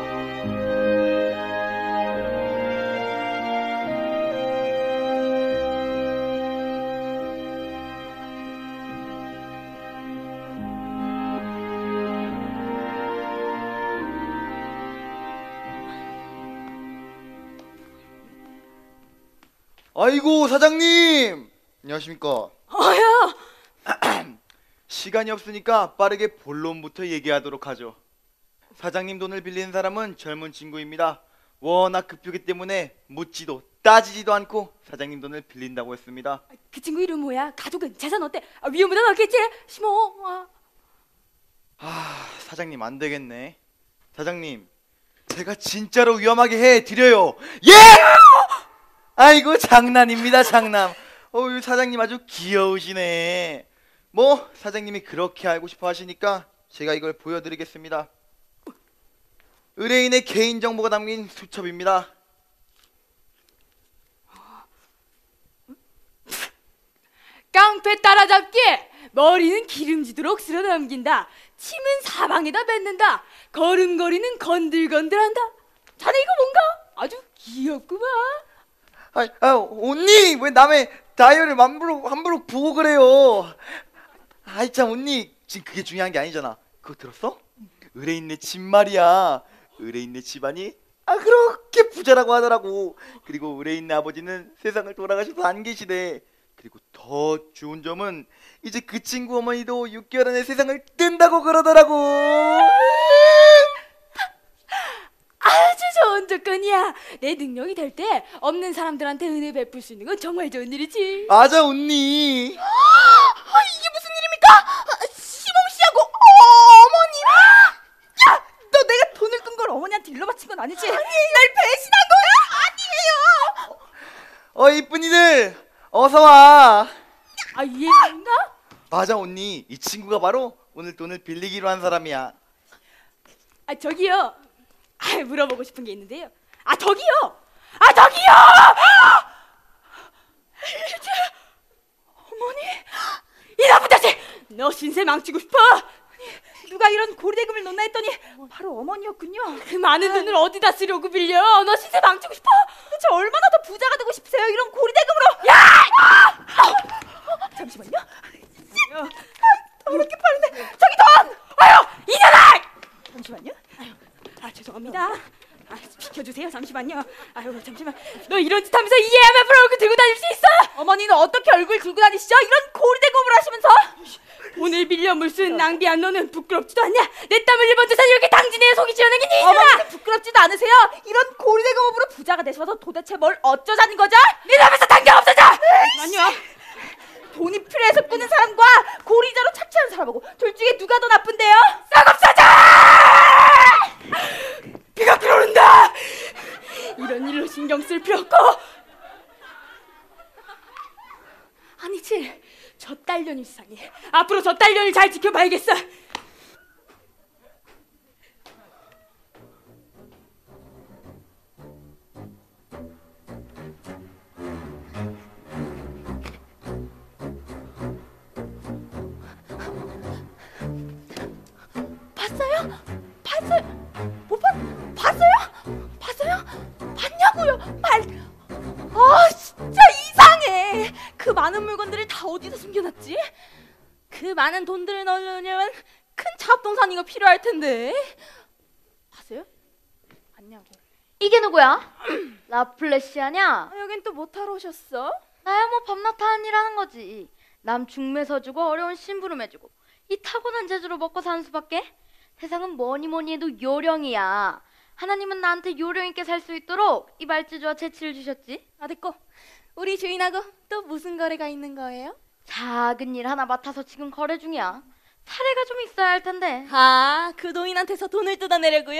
아이고 사장님 안녕하십니까. 아야. 시간이 없으니까 빠르게 본론부터 얘기하도록 하죠. 사장님 돈을 빌리는 사람은 젊은 친구입니다. 워낙 급하기 때문에 묻지도 따지지도 않고 사장님 돈을 빌린다고 했습니다. 그 친구 이름 뭐야? 가족은 재산 어때? 아, 위험보다 낫겠지? 심어. 아. 아 사장님 안 되겠네. 사장님 제가 진짜로 위험하게 해드려요. 예! 아이고 장난입니다 장난. 어유 사장님 아주 귀여우시네. 뭐 사장님이 그렇게 알고 싶어 하시니까 제가 이걸 보여드리겠습니다. 의뢰인의 개인정보가 담긴 수첩입니다. 깡패 따라잡기. 머리는 기름지도록 쓸어 넘긴다. 침은 사방에다 뱉는다. 걸음걸이는 건들건들한다. 자네 이거 뭔가? 아주 귀엽구만. 아, 아 언니 왜 남의 다이어를 함부로 함부로 보고 그래요. 아이 참 언니 지금 그게 중요한 게 아니잖아. 그거 들었어? 의뢰인네 집 말이야. 의뢰인네 집안이 아 그렇게 부자라고 하더라고. 그리고 의뢰인네 아버지는 세상을 돌아가셔서 안 계시대. 그리고 더 좋은 점은 이제 그 친구 어머니도 육 개월 안에 세상을 뜬다고 그러더라고. 아주 좋은 조건이야. 내 능력이 될 때 없는 사람들한테 은혜 베풀 수 있는 건 정말 좋은 일이지. 맞아 언니. 아, 이게 무슨 일입니까? 아, 어서 와. 아 얘인가? 맞아 언니. 이 친구가 바로 오늘 돈을 빌리기로 한 사람이야. 아 저기요. 아 물어보고 싶은 게 있는데요. 아 저기요. 아 저기요. 어머니, 이 나쁜 자식! 너 신세 망치고 싶어? 누가 이런 고리대금을 넣나 했더니 바로 어머니였군요. 그 많은 돈을 어디다 쓰려고 빌려? 너 신세 망치고 싶어? 대체 얼마나 더 부자가 되고 싶으세요? 이런 고리대금으로. 잠시만요. 돈 이렇게 파는데 저기 돈! 아유 이년아! 잠시만요. 아유, 아 죄송합니다. 아 비켜주세요. 잠시만요. 아유 잠시만. 너 이런 짓 하면서 이해하면 앞으로 얼굴 들고 다닐 수 있어? 어머니는 어떻게 얼굴 들고 다니시죠? 이런 고리대금을 하시면서. 돈을 빌려 물쓰는 낭비한 너는 부끄럽지도 않냐? 내 땀 흘려 번져서 이렇게 당진의 속이 지어내긴 이 어머니는 부끄럽지도 않으세요? 이런 고리대금으로 부자가 되셔서 도대체 뭘 어쩌자는 거죠? 네 맘에서 당장 없어져! 아니요. 돈이 필요해서 꾸는 사람과 고리자로 착취하는 사람하고 둘 중에 누가 더 나쁜데요? 싹 없어져! 비가 끓어오른다! 이런 일로 신경 쓸 필요 없고. 아니지, 저 딸년이 수상해. 앞으로 저 딸년을 잘 지켜봐야겠어. 봤어요? 봤어요? 못 봤, 봤어요? 봤어요? 봤냐고요? 말, 아 진짜 이상해. 그 많은 물건들을 다 어디다 숨겨놨지? 그 많은 돈들을 넣으려면 큰 잡동사니가 필요할 텐데. 봤어요? 봤냐고. 이게 누구야? 라플래시아냐? 아, 여긴 또 뭐 타러 오셨어? 나야 뭐 밤낮 하는 일 하는 거지. 남 중매서 주고 어려운 심부름 해주고 이 타고난 재주로 먹고 사는 수밖에. 세상은 뭐니 뭐니 해도 요령이야. 하나님은 나한테 요령 있게 살 수 있도록 이 말재주와 재치를 주셨지. 아 됐고, 우리 주인하고 또 무슨 거래가 있는 거예요? 작은 일 하나 맡아서 지금 거래 중이야. 사례가 좀 있어야 할 텐데. 아, 그 노인한테서 돈을 뜯어내려고요?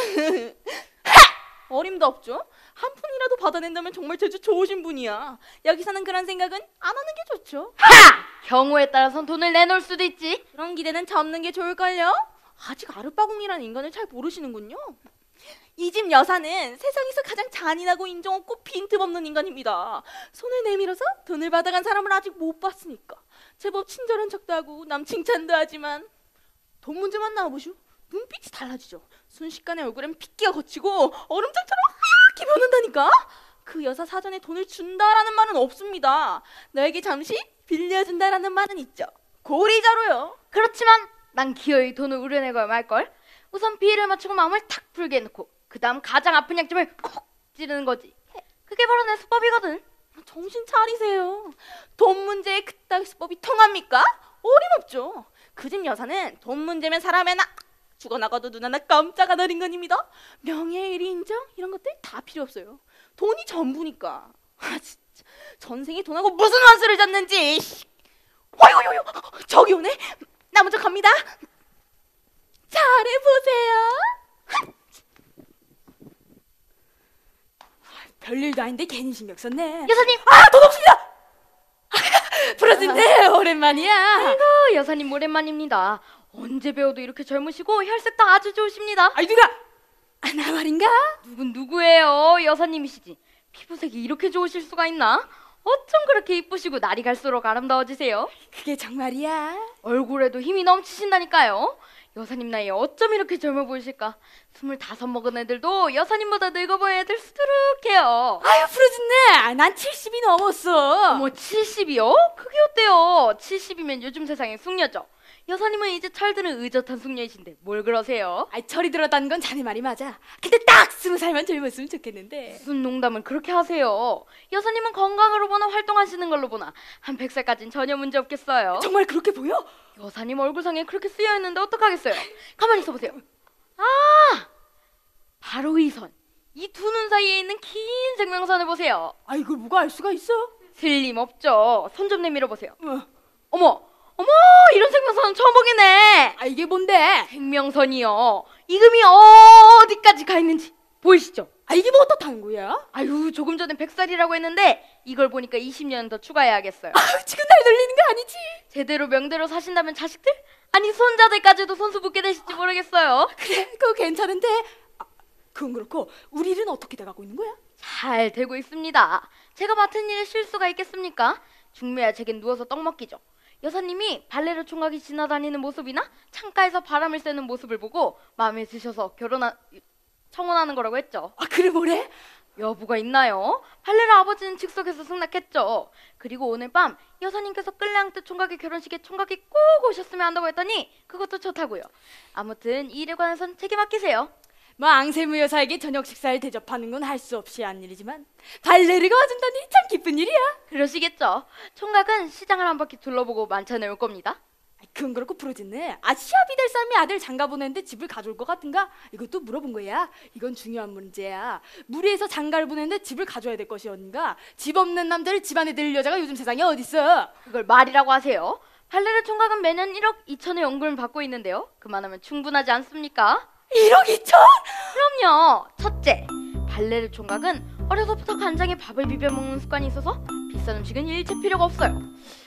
하! 어림도 없죠. 한 푼이라도 받아낸다면 정말 재주 좋으신 분이야. 여기서는 그런 생각은 안 하는 게 좋죠. 하! 경우에 따라선 돈을 내놓을 수도 있지. 그런 기대는 접는 게 좋을걸요? 아직 아르바공이라는 인간을 잘 모르시는군요. 이 집 여사는 세상에서 가장 잔인하고 인정없고 빈틈없는 인간입니다. 손을 내밀어서 돈을 받아간 사람을 아직 못 봤으니까 제법 친절한 척도 하고 남 칭찬도 하지만 돈 문제만 나와보슈. 눈빛이 달라지죠. 순식간에 얼굴엔 핏기가 거치고 얼음장처럼 하얗게 변한다니까. 그 여사 사전에 돈을 준다라는 말은 없습니다. 너에게 잠시 빌려준다라는 말은 있죠. 고리자로요. 그렇지만 난 기어이 돈을 우려내고야 말걸. 우선 비위를 맞추고 마음을 탁 풀게 해놓고 그 다음 가장 아픈 약점을 콕 찌르는 거지. 그게 바로 내 수법이거든. 정신 차리세요. 돈 문제에 그따위 수법이 통합니까? 어림없죠. 그 집 여사는 돈 문제면 사람 하나 죽어나가도 눈 하나 깜짝 안 하는 인간입니다. 명예의리 인정 이런 것들 다 필요 없어요. 돈이 전부니까. 아 진짜 전생에 돈하고 무슨 원수를 졌는지. 어이구 저기 오네. 나 먼저 갑니다. 잘해보세요. 별일도 아닌데 괜히 신경 썼네. 여사님! 아, 돈 없습니다. 부러진데 오랜만이야. 아이고 여사님 오랜만입니다. 언제 배워도 이렇게 젊으시고 혈색도 아주 좋으십니다. 아이 누가? 아, 나 말인가? 누군 누구예요? 여사님이시지. 피부색이 이렇게 좋으실 수가 있나? 어쩜 그렇게 이쁘시고 날이 갈수록 아름다워지세요? 그게 정말이야. 얼굴에도 힘이 넘치신다니까요. 여사님 나이에 어쩜 이렇게 젊어 보이실까? 스물다섯 먹은 애들도 여사님보다 늙어 보이는 애들 수두룩해요. 아유 부러진네. 난 칠십이 넘었어. 어머 칠십이요? 그게 어때요? 칠십이면 요즘 세상의 숙녀죠. 여사님은 이제 철드는 의젓한 숙녀이신데 뭘 그러세요? 아이 철이 들었다는 건 자네 말이 맞아. 근데 딱 스무 살만 젊었으면 좋겠는데. 무슨 농담을 그렇게 하세요? 여사님은 건강으로 보나 활동하시는 걸로 보나 한 백 살까진 전혀 문제 없겠어요. 정말 그렇게 보여? 여사님 얼굴상에 그렇게 쓰여있는데 어떡하겠어요? 가만히 있어보세요. 아! 바로 이 선. 이 두 눈 사이에 있는 긴 생명선을 보세요. 아 이걸 누가 알 수가 있어? 틀림없죠. 손 좀 내밀어보세요. 어. 어머! 어머! 이런 생명선은 처음 보겠네. 아 이게 뭔데? 생명선이요. 이 금이 어디까지 가 있는지 보이시죠? 아 이게 뭐 어떻다는 거야? 아유, 조금 전에 백 살이라고 했는데 이걸 보니까 이십 년 더 추가해야겠어요. 아, 지금 날 놀리는 거 아니지? 제대로 명대로 사신다면 자식들? 아니 손자들까지도 손수 붙게 되실지 모르겠어요. 그래, 그거 괜찮은데. 아, 그건 그렇고 우리 일은 어떻게 돼가고 있는 거야? 잘 되고 있습니다. 제가 맡은 일에 실수가 있겠습니까? 중매야 제겐 누워서 떡 먹기죠. 여사님이 발레르 총각이 지나다니는 모습이나 창가에서 바람을 쐬는 모습을 보고 마음에 드셔서 결혼하 청혼하는 거라고 했죠. 아 그래 뭐래? 여부가 있나요? 발레르 아버지는 즉석에서 승낙했죠. 그리고 오늘 밤 여사님께서 끌레앙트 총각의 결혼식에 총각이 꼭 오셨으면 한다고 했더니 그것도 좋다고요. 아무튼 이 일에 관해선 제게 맡기세요. 뭐 앙세무 여사에게 저녁 식사를 대접하는 건 할 수 없이 한 일이지만 발레르가 와준다니 참 기쁜 일이야. 그러시겠죠. 총각은 시장을 한 바퀴 둘러보고 만찬에 올 겁니다. 그건 그렇고 프로즈네. 아 시합이 될 사람이 아들 장가 보내는데 집을 가져올 것 같은가? 이것도 물어본 거야. 이건 중요한 문제야. 무리해서 장가를 보내는데 집을 가져야 될 것이 어딘가? 집 없는 남자를 집안에 들 여자가 요즘 세상에 어딨어? 그걸 말이라고 하세요? 발레르 총각은 매년 일억 이천의 연금을 받고 있는데요. 그만하면 충분하지 않습니까? 일억 이천? 그럼요. 첫째, 발레르 총각은 어려서부터 간장에 밥을 비벼 먹는 습관이 있어서 비싼 음식은 일체 필요가 없어요.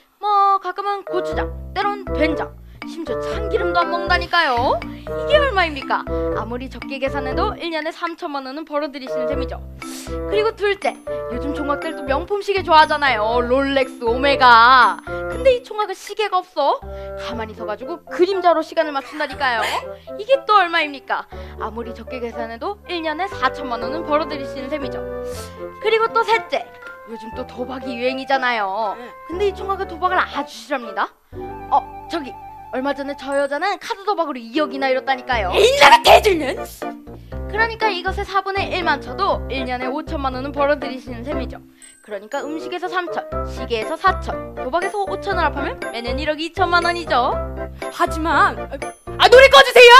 뭐 가끔은 고추장, 때론 된장, 심지어 참기름도 안 먹는다니까요. 이게 얼마입니까? 아무리 적게 계산해도 일 년에 삼천만 원은 벌어들이시는 셈이죠. 그리고 둘째, 요즘 총각들도 명품 시계 좋아하잖아요. 롤렉스, 오메가. 근데 이 총각은 시계가 없어. 가만히 서가지고 그림자로 시간을 맞춘다니까요. 이게 또 얼마입니까? 아무리 적게 계산해도 일 년에 사천만 원은 벌어들이시는 셈이죠. 그리고 또 셋째, 요즘 또 도박이 유행이잖아요. 근데 이 총각은 도박을 아주 싫어합니다. 어, 저기 얼마 전에 저 여자는 카드 도박으로 이억이나 잃었다니까요. 인나라 대들면. 그러니까 이것의 사분의 일만 쳐도 일 년에 오천만 원은 벌어들이시는 셈이죠. 그러니까 음식에서 삼천, 시계에서 사천, 도박에서 오천을 합하면 매년 일억 이천만 원이죠. 하지만 아 노래 꺼주세요.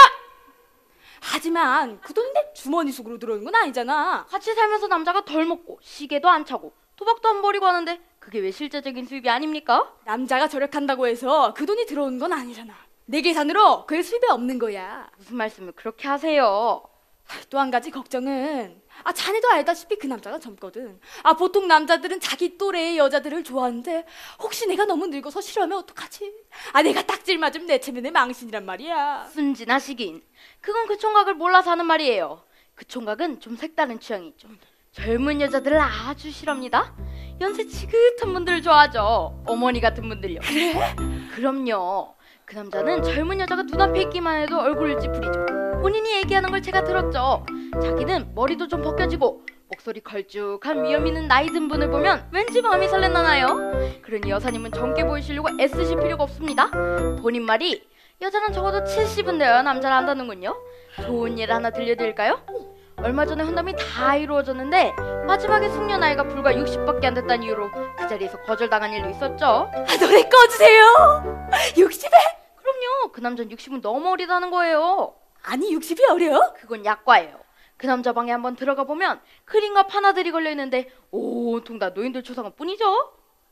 하지만 그 돈이 내 주머니 속으로 들어오는 건 아니잖아. 같이 살면서 남자가 덜 먹고 시계도 안 차고 도박도 안 버리고 하는데 그게 왜 실제적인 수입이 아닙니까? 남자가 절약한다고 해서 그 돈이 들어오는 건 아니잖아. 내 계산으로 그의 수입이 없는 거야. 무슨 말씀을 그렇게 하세요? 또 한 가지 걱정은 아 자네도 알다시피 그 남자가 젊거든. 아 보통 남자들은 자기 또래의 여자들을 좋아하는데 혹시 내가 너무 늙어서 싫어하면 어떡하지? 아 내가 딱질 맞으면 내 체면에 망신이란 말이야. 순진하시긴. 그건 그 총각을 몰라서 하는 말이에요. 그 총각은 좀 색다른 취향이 있죠. 젊은 여자들을 아주 싫어합니다. 연세 지긋한 분들을 좋아하죠. 어머니 같은 분들요. 그래? 그럼요. 그 남자는 젊은 여자가 눈앞에 있기만 해도 얼굴을 찌푸리죠. 본인이 얘기하는 걸 제가 들었죠. 자기는 머리도 좀 벗겨지고 목소리 걸쭉한 위험 있는 나이 든 분을 보면 왠지 마음이 설레나나요? 그러니 여사님은 젊게 보이시려고 애쓰실 필요가 없습니다. 본인 말이 여자는 적어도 칠십은 되어야 남자를 한다는군요. 좋은 일 하나 들려드릴까요? 얼마 전에 혼담이 다 이루어졌는데 마지막에 숙녀 나이가 불과 육십밖에 안 됐다는 이유로 그 자리에서 거절당한 일도 있었죠. 아 노래 꺼주세요. 육십에? 그럼요. 그 남자는 육십은 너무 어리다는 거예요. 아니 육십이 어려? 그건 약과예요. 그 남자 방에 한번 들어가 보면 그림과 판화들이 걸려있는데 온통 다 노인들 초상화 뿐이죠.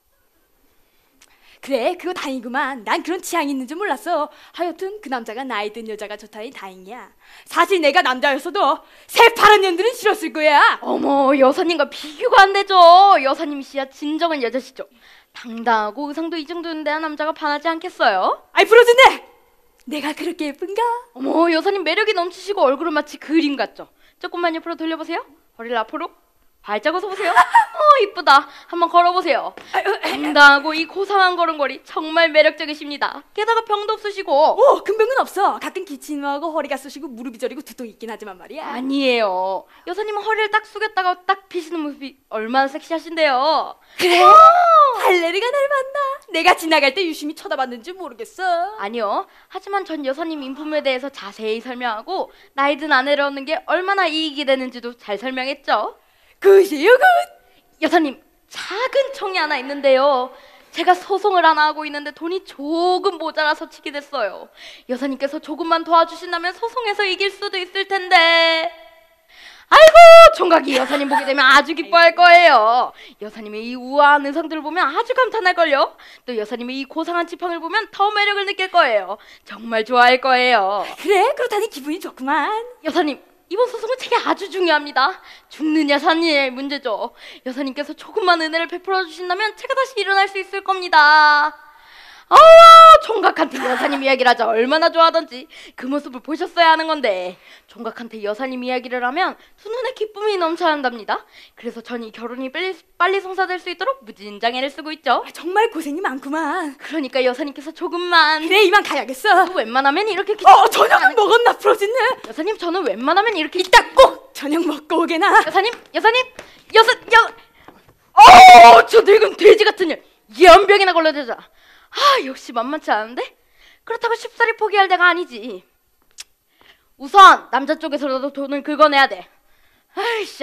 그래 그거 다행이구만. 난 그런 취향이 있는 줄 몰랐어. 하여튼 그 남자가 나이 든 여자가 좋다니 다행이야. 사실 내가 남자였어도 새파란 년들은 싫었을 거야. 어머, 여사님과 비교가 안 되죠. 여사님이시야 진정한 여자시죠. 당당하고 의상도 이 정도인데 남자가 반하지 않겠어요? 아이 프로즈네, 내가 그렇게 예쁜가? 어머, 여사님 매력이 넘치시고 얼굴은 마치 그림 같죠. 조금만 옆으로 돌려보세요. 허리를 앞으로 발짝 웃어보세요. 어, 이쁘다. 한번 걸어보세요. 당당하고 이 고상한 걸음걸이 정말 매력적이십니다. 게다가 병도 없으시고. 오, 금병은 없어. 가끔 기침하고 허리가 쑤시고 무릎이 저리고 두통이 있긴 하지만 말이야. 아니에요. 여사님은 허리를 딱 숙였다가 딱 피시는 모습이 얼마나 섹시하신데요. 그래? 발레리가 날 만나. 내가 지나갈 때 유심히 쳐다봤는지 모르겠어. 아니요. 하지만 전 여사님 인품에 대해서 자세히 설명하고 나이 든 아내를 얻는 게 얼마나 이익이 되는지도 잘 설명했죠. 굿이요 굿. 여사님, 작은 청이 하나 있는데요. 제가 소송을 하나 하고 있는데 돈이 조금 모자라서 치게 됐어요. 여사님께서 조금만 도와주신다면 소송에서 이길 수도 있을 텐데. 아이고, 총각이 여사님 보게 되면 아주 기뻐할 거예요. 여사님의 이 우아한 의상들을 보면 아주 감탄할걸요. 또 여사님의 이 고상한 지팡이를 보면 더 매력을 느낄 거예요. 정말 좋아할 거예요. 그래? 그렇다니 기분이 좋구만. 여사님, 이번 소송은 제게 아주 중요합니다. 죽느냐 사느냐의 문제죠. 여사님께서 조금만 은혜를 베풀어 주신다면 제가 다시 일어날 수 있을 겁니다. 아, 총각한테 여사님 이야기를 하자 얼마나 좋아하던지 그 모습을 보셨어야 하는 건데, 총각한테 여사님 이야기를 하면 두 눈에 기쁨이 넘쳐야 한답니다. 그래서 전 이 결혼이 빨리, 빨리 성사될 수 있도록 무진장애를 쓰고 있죠. 아, 정말 고생이 많구만. 그러니까 여사님께서 조금만. 그래, 이만 가야겠어. 웬만하면 이렇게 기... 어, 저녁은 먹었나 부러지네. 여사님, 저는 웬만하면 이렇게 이따 꼭 저녁 먹고 오게나. 여사님, 여사님, 여사, 여... 어, 저 늙은 돼지 같은 년, 연병이나 걸러대자. 아, 역시 만만치 않은데? 그렇다고 쉽사리 포기할 때가 아니지. 우선 남자 쪽에서라도 돈을 긁어내야 돼. 아이씨.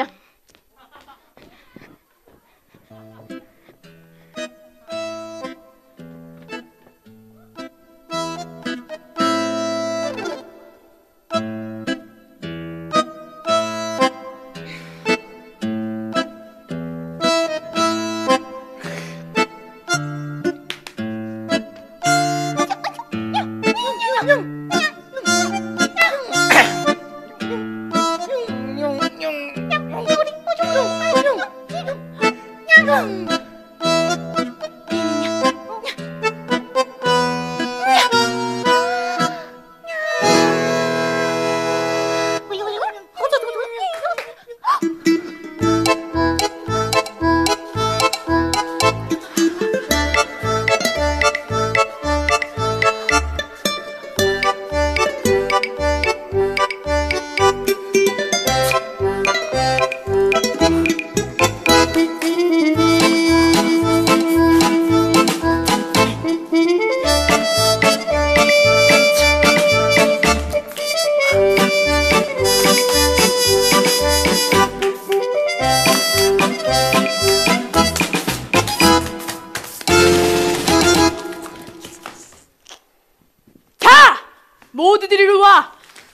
모두들 이리 와.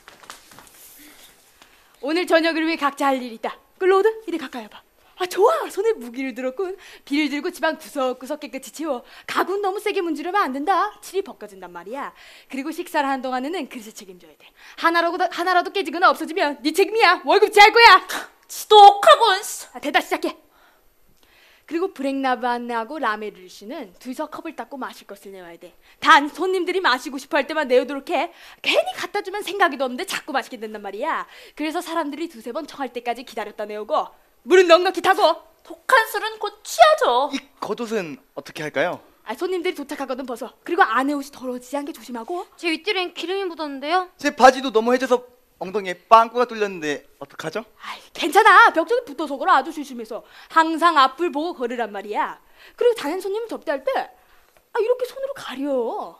오늘 저녁을 위해 각자 할 일이 있다. 클로드, 이리 가까이 와봐. 아, 좋아. 손에 무기를 들었군. 비를 들고 집안 구석구석 깨끗이 치워. 가구는 너무 세게 문지르면 안 된다. 칠이 벗겨진단 말이야. 그리고 식사를 하는 동안에는 그릇을 책임져야 돼. 하나라도, 하나라도 깨지거나 없어지면 네 책임이야. 월급 제할 거야. 지독하군. 아, 대다 시작해. 그리고 브렉나바하고 라메르 씨는 둘이서 컵을 닦고 마실 것을 내와야 돼. 단 손님들이 마시고 싶어 할 때만 내오도록 해. 괜히 갖다 주면 생각이도 없는데 자꾸 마시게 된단 말이야. 그래서 사람들이 두세 번 청할 때까지 기다렸다 내오고, 물은 넉넉히 타고. 독한 술은 곧 취하죠. 이 겉옷은 어떻게 할까요? 아, 손님들이 도착하거든 벗어. 그리고 안에 옷이 더러워지지 않게 조심하고. 제 윗뒤엔 기름이 묻었는데요. 제 바지도 너무 해져서 엉덩이에 빵꾸가 뚫렸는데 어떡하죠? 아이, 괜찮아. 벽 쪽에 붙어서 걸어. 아주 조심해서. 항상 앞을 보고 걸으란 말이야. 그리고 다른 손님을 접대할 때 아, 이렇게 손으로 가려.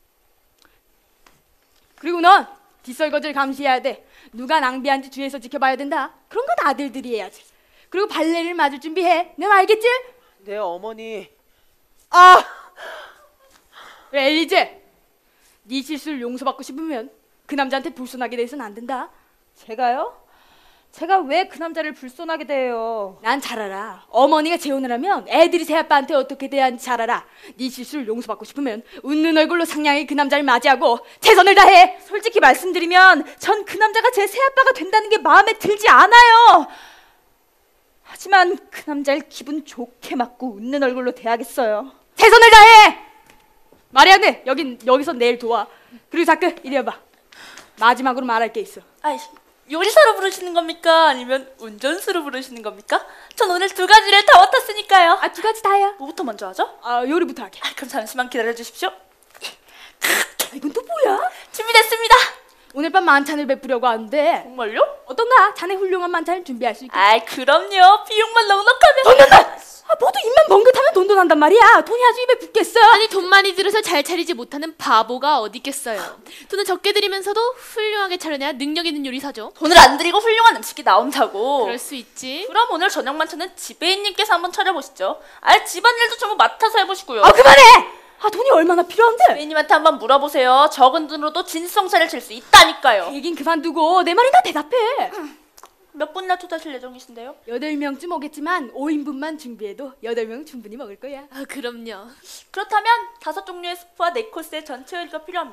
그리고 넌 뒷설거지를 감시해야 돼. 누가 낭비한지 주위에서 지켜봐야 된다. 그런 건 아들들이 해야지. 그리고 발레를 맞을 준비해. 너 알겠지? 네, 어머니. 아! 그래, 엘리제. 네 실수를 용서받고 싶으면 그 남자한테 불손하게 돼서는 안 된다. 제가요? 제가 왜 그 남자를 불손하게 대해요? 난 잘 알아. 어머니가 재혼을 하면 애들이 새아빠한테 어떻게 대해야 하는지 잘 알아. 네 실수를 용서받고 싶으면 웃는 얼굴로 상냥히 그 남자를 맞이하고 최선을 다해. 솔직히 말씀드리면 전 그 남자가 제 새아빠가 된다는 게 마음에 들지 않아요. 하지만 그 남자를 기분 좋게 맞고 웃는 얼굴로 대하겠어요. 최선을 다해. 마리아네, 여긴 여기서 내일 도와. 그리고 자크, 이리 와봐. 마지막으로 말할 게 있어. 아이, 요리사로 부르시는 겁니까? 아니면 운전수로 부르시는 겁니까? 전 오늘 두 가지를 다 맡았으니까요. 아, 두 가지 다야. 뭐부터 먼저 하죠? 아, 요리부터 하게. 아, 그럼 잠시만 기다려 주십시오. 아, 이건 또 뭐야? 준비됐습니다. 오늘 밤 만찬을 베푸려고 하는데 정말요? 어떤가? 자네 훌륭한 만찬을 준비할 수 있겠지? 아이, 그럼요. 비용만 넉넉하면. 돈 난다! 아, 모두 입만 멍긋하면 돈도 난단 말이야. 돈이 아주 입에 붙겠어. 아니, 돈 많이 들어서 잘 차리지 못하는 바보가 어디 있겠어요. 돈을 적게 들이면서도 훌륭하게 차려내야 능력 있는 요리사죠. 돈을 안 들이고 훌륭한 음식이 나온다고. 그럴 수 있지. 그럼 오늘 저녁 만찬은 지배인님께서 한번 차려보시죠. 아, 집안일도 전부 맡아서 해보시고요. 아, 그만해! 아, 돈이 얼마나 필요한데? 지배인님한테 한번 물어보세요. 적은 돈으로도 진수성찬을 칠 수 있다니까요. 얘긴 그만두고 내 말이나 대답해. 몇 분이나 투자하실 예정이신데요? 여덟 명쯤 오겠지만 오 인분만 준비해도 여덟 명 충분히 먹을 거야. 아, 그럼요. 그렇다면 다섯 종류의 스프와 네 코스의 전체 요리가 필요합니다.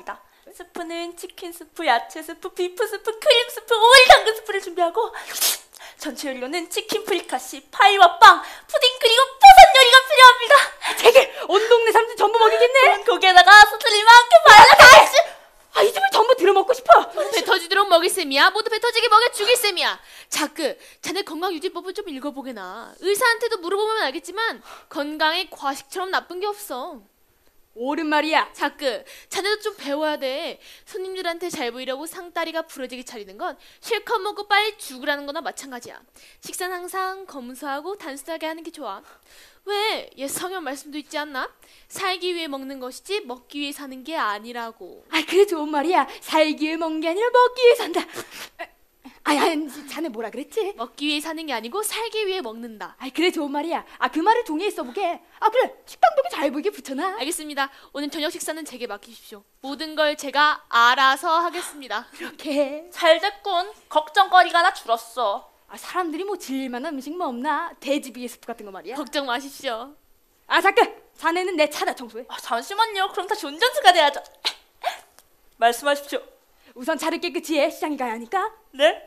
스프는 치킨 스프, 야채 스프, 비프 스프, 크림 스프, 오일 당근 스프를 준비하고 전체 요리로는 치킨 프리카시, 파이와 빵, 푸딩 그리고 버섯 요리가 필요합니다. 되게 온 동네 사람들 전부 먹이겠네. 거기에다가 소스를 이만큼 발라서 아, 이 집을 전부 들어먹고 싶어. 배 터지도록 먹일 셈이야. 모두 배 터지게 먹여 죽일 셈이야. 자크, 자네 건강유지법을 좀 읽어보게나. 의사한테도 물어보면 알겠지만 건강에 과식처럼 나쁜 게 없어. 옳은 말이야. 자크, 자네도 좀 배워야 돼. 손님들한테 잘 보이려고 상다리가 부러지게 차리는 건 실컷 먹고 빨리 죽으라는 거나 마찬가지야. 식사는 항상 검소하고 단순하게 하는 게 좋아. 왜? 옛 성경 말씀도 있지 않나? 살기 위해 먹는 것이지 먹기 위해 사는 게 아니라고. 아, 그래 좋은 말이야. 살기 위해 먹는 게 아니라 먹기 위해 산다. 아니, 아니, 자네 뭐라 그랬지? 먹기 위해 사는 게 아니고 살기 위해 먹는다. 아, 그래 좋은 말이야. 아, 그 말을 종이에 써보게. 아, 그래, 식당벽에 잘 보이게 붙여놔. 알겠습니다. 오늘 저녁 식사는 제게 맡기십시오. 모든 걸 제가 알아서 하겠습니다. 이렇게. 잘 됐군. 걱정거리가 하나 줄었어. 아, 사람들이 뭐 질릴만한 음식 뭐 없나? 돼지비계 스프 같은 거 말이야. 걱정 마십시오. 아, 잠깐. 자네는 내 차다 청소해. 아, 잠시만요. 그럼 다시 운전수가 돼야죠. 말씀하십시오. 우선 차를 깨끗이 해. 시장에 가야 하니까. 네?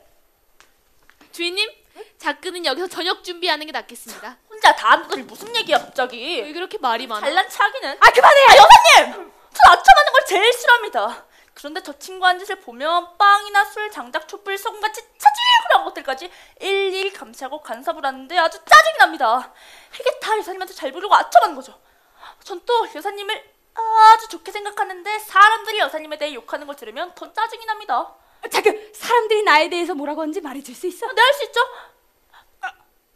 주인님, 자크는 여기서 저녁 준비하는 게 낫겠습니다. 혼자 다 한들 무슨 얘기야 갑자기. 왜 그렇게 말이 많아? 잘난 차기는. 아, 그만해. 아, 여사님! 전 아첨하는 걸 제일 싫어합니다. 그런데 저 친구 한 짓을 보면 빵이나 술, 장작, 촛불, 소금같이 차지그런 것들까지 일일이 감시하고 간섭을 하는데 아주 짜증이 납니다. 이게 다 여사님한테 잘 보려고 아첨하는 거죠. 전 또 여사님을 아주 좋게 생각하는데 사람들이 여사님에 대해 욕하는 걸 들으면 더 짜증이 납니다. 아, 잠깐. 사람들이 나에 대해서 뭐라고 하는지 말해줄 수 있어? 네, 할 수 있죠. 아,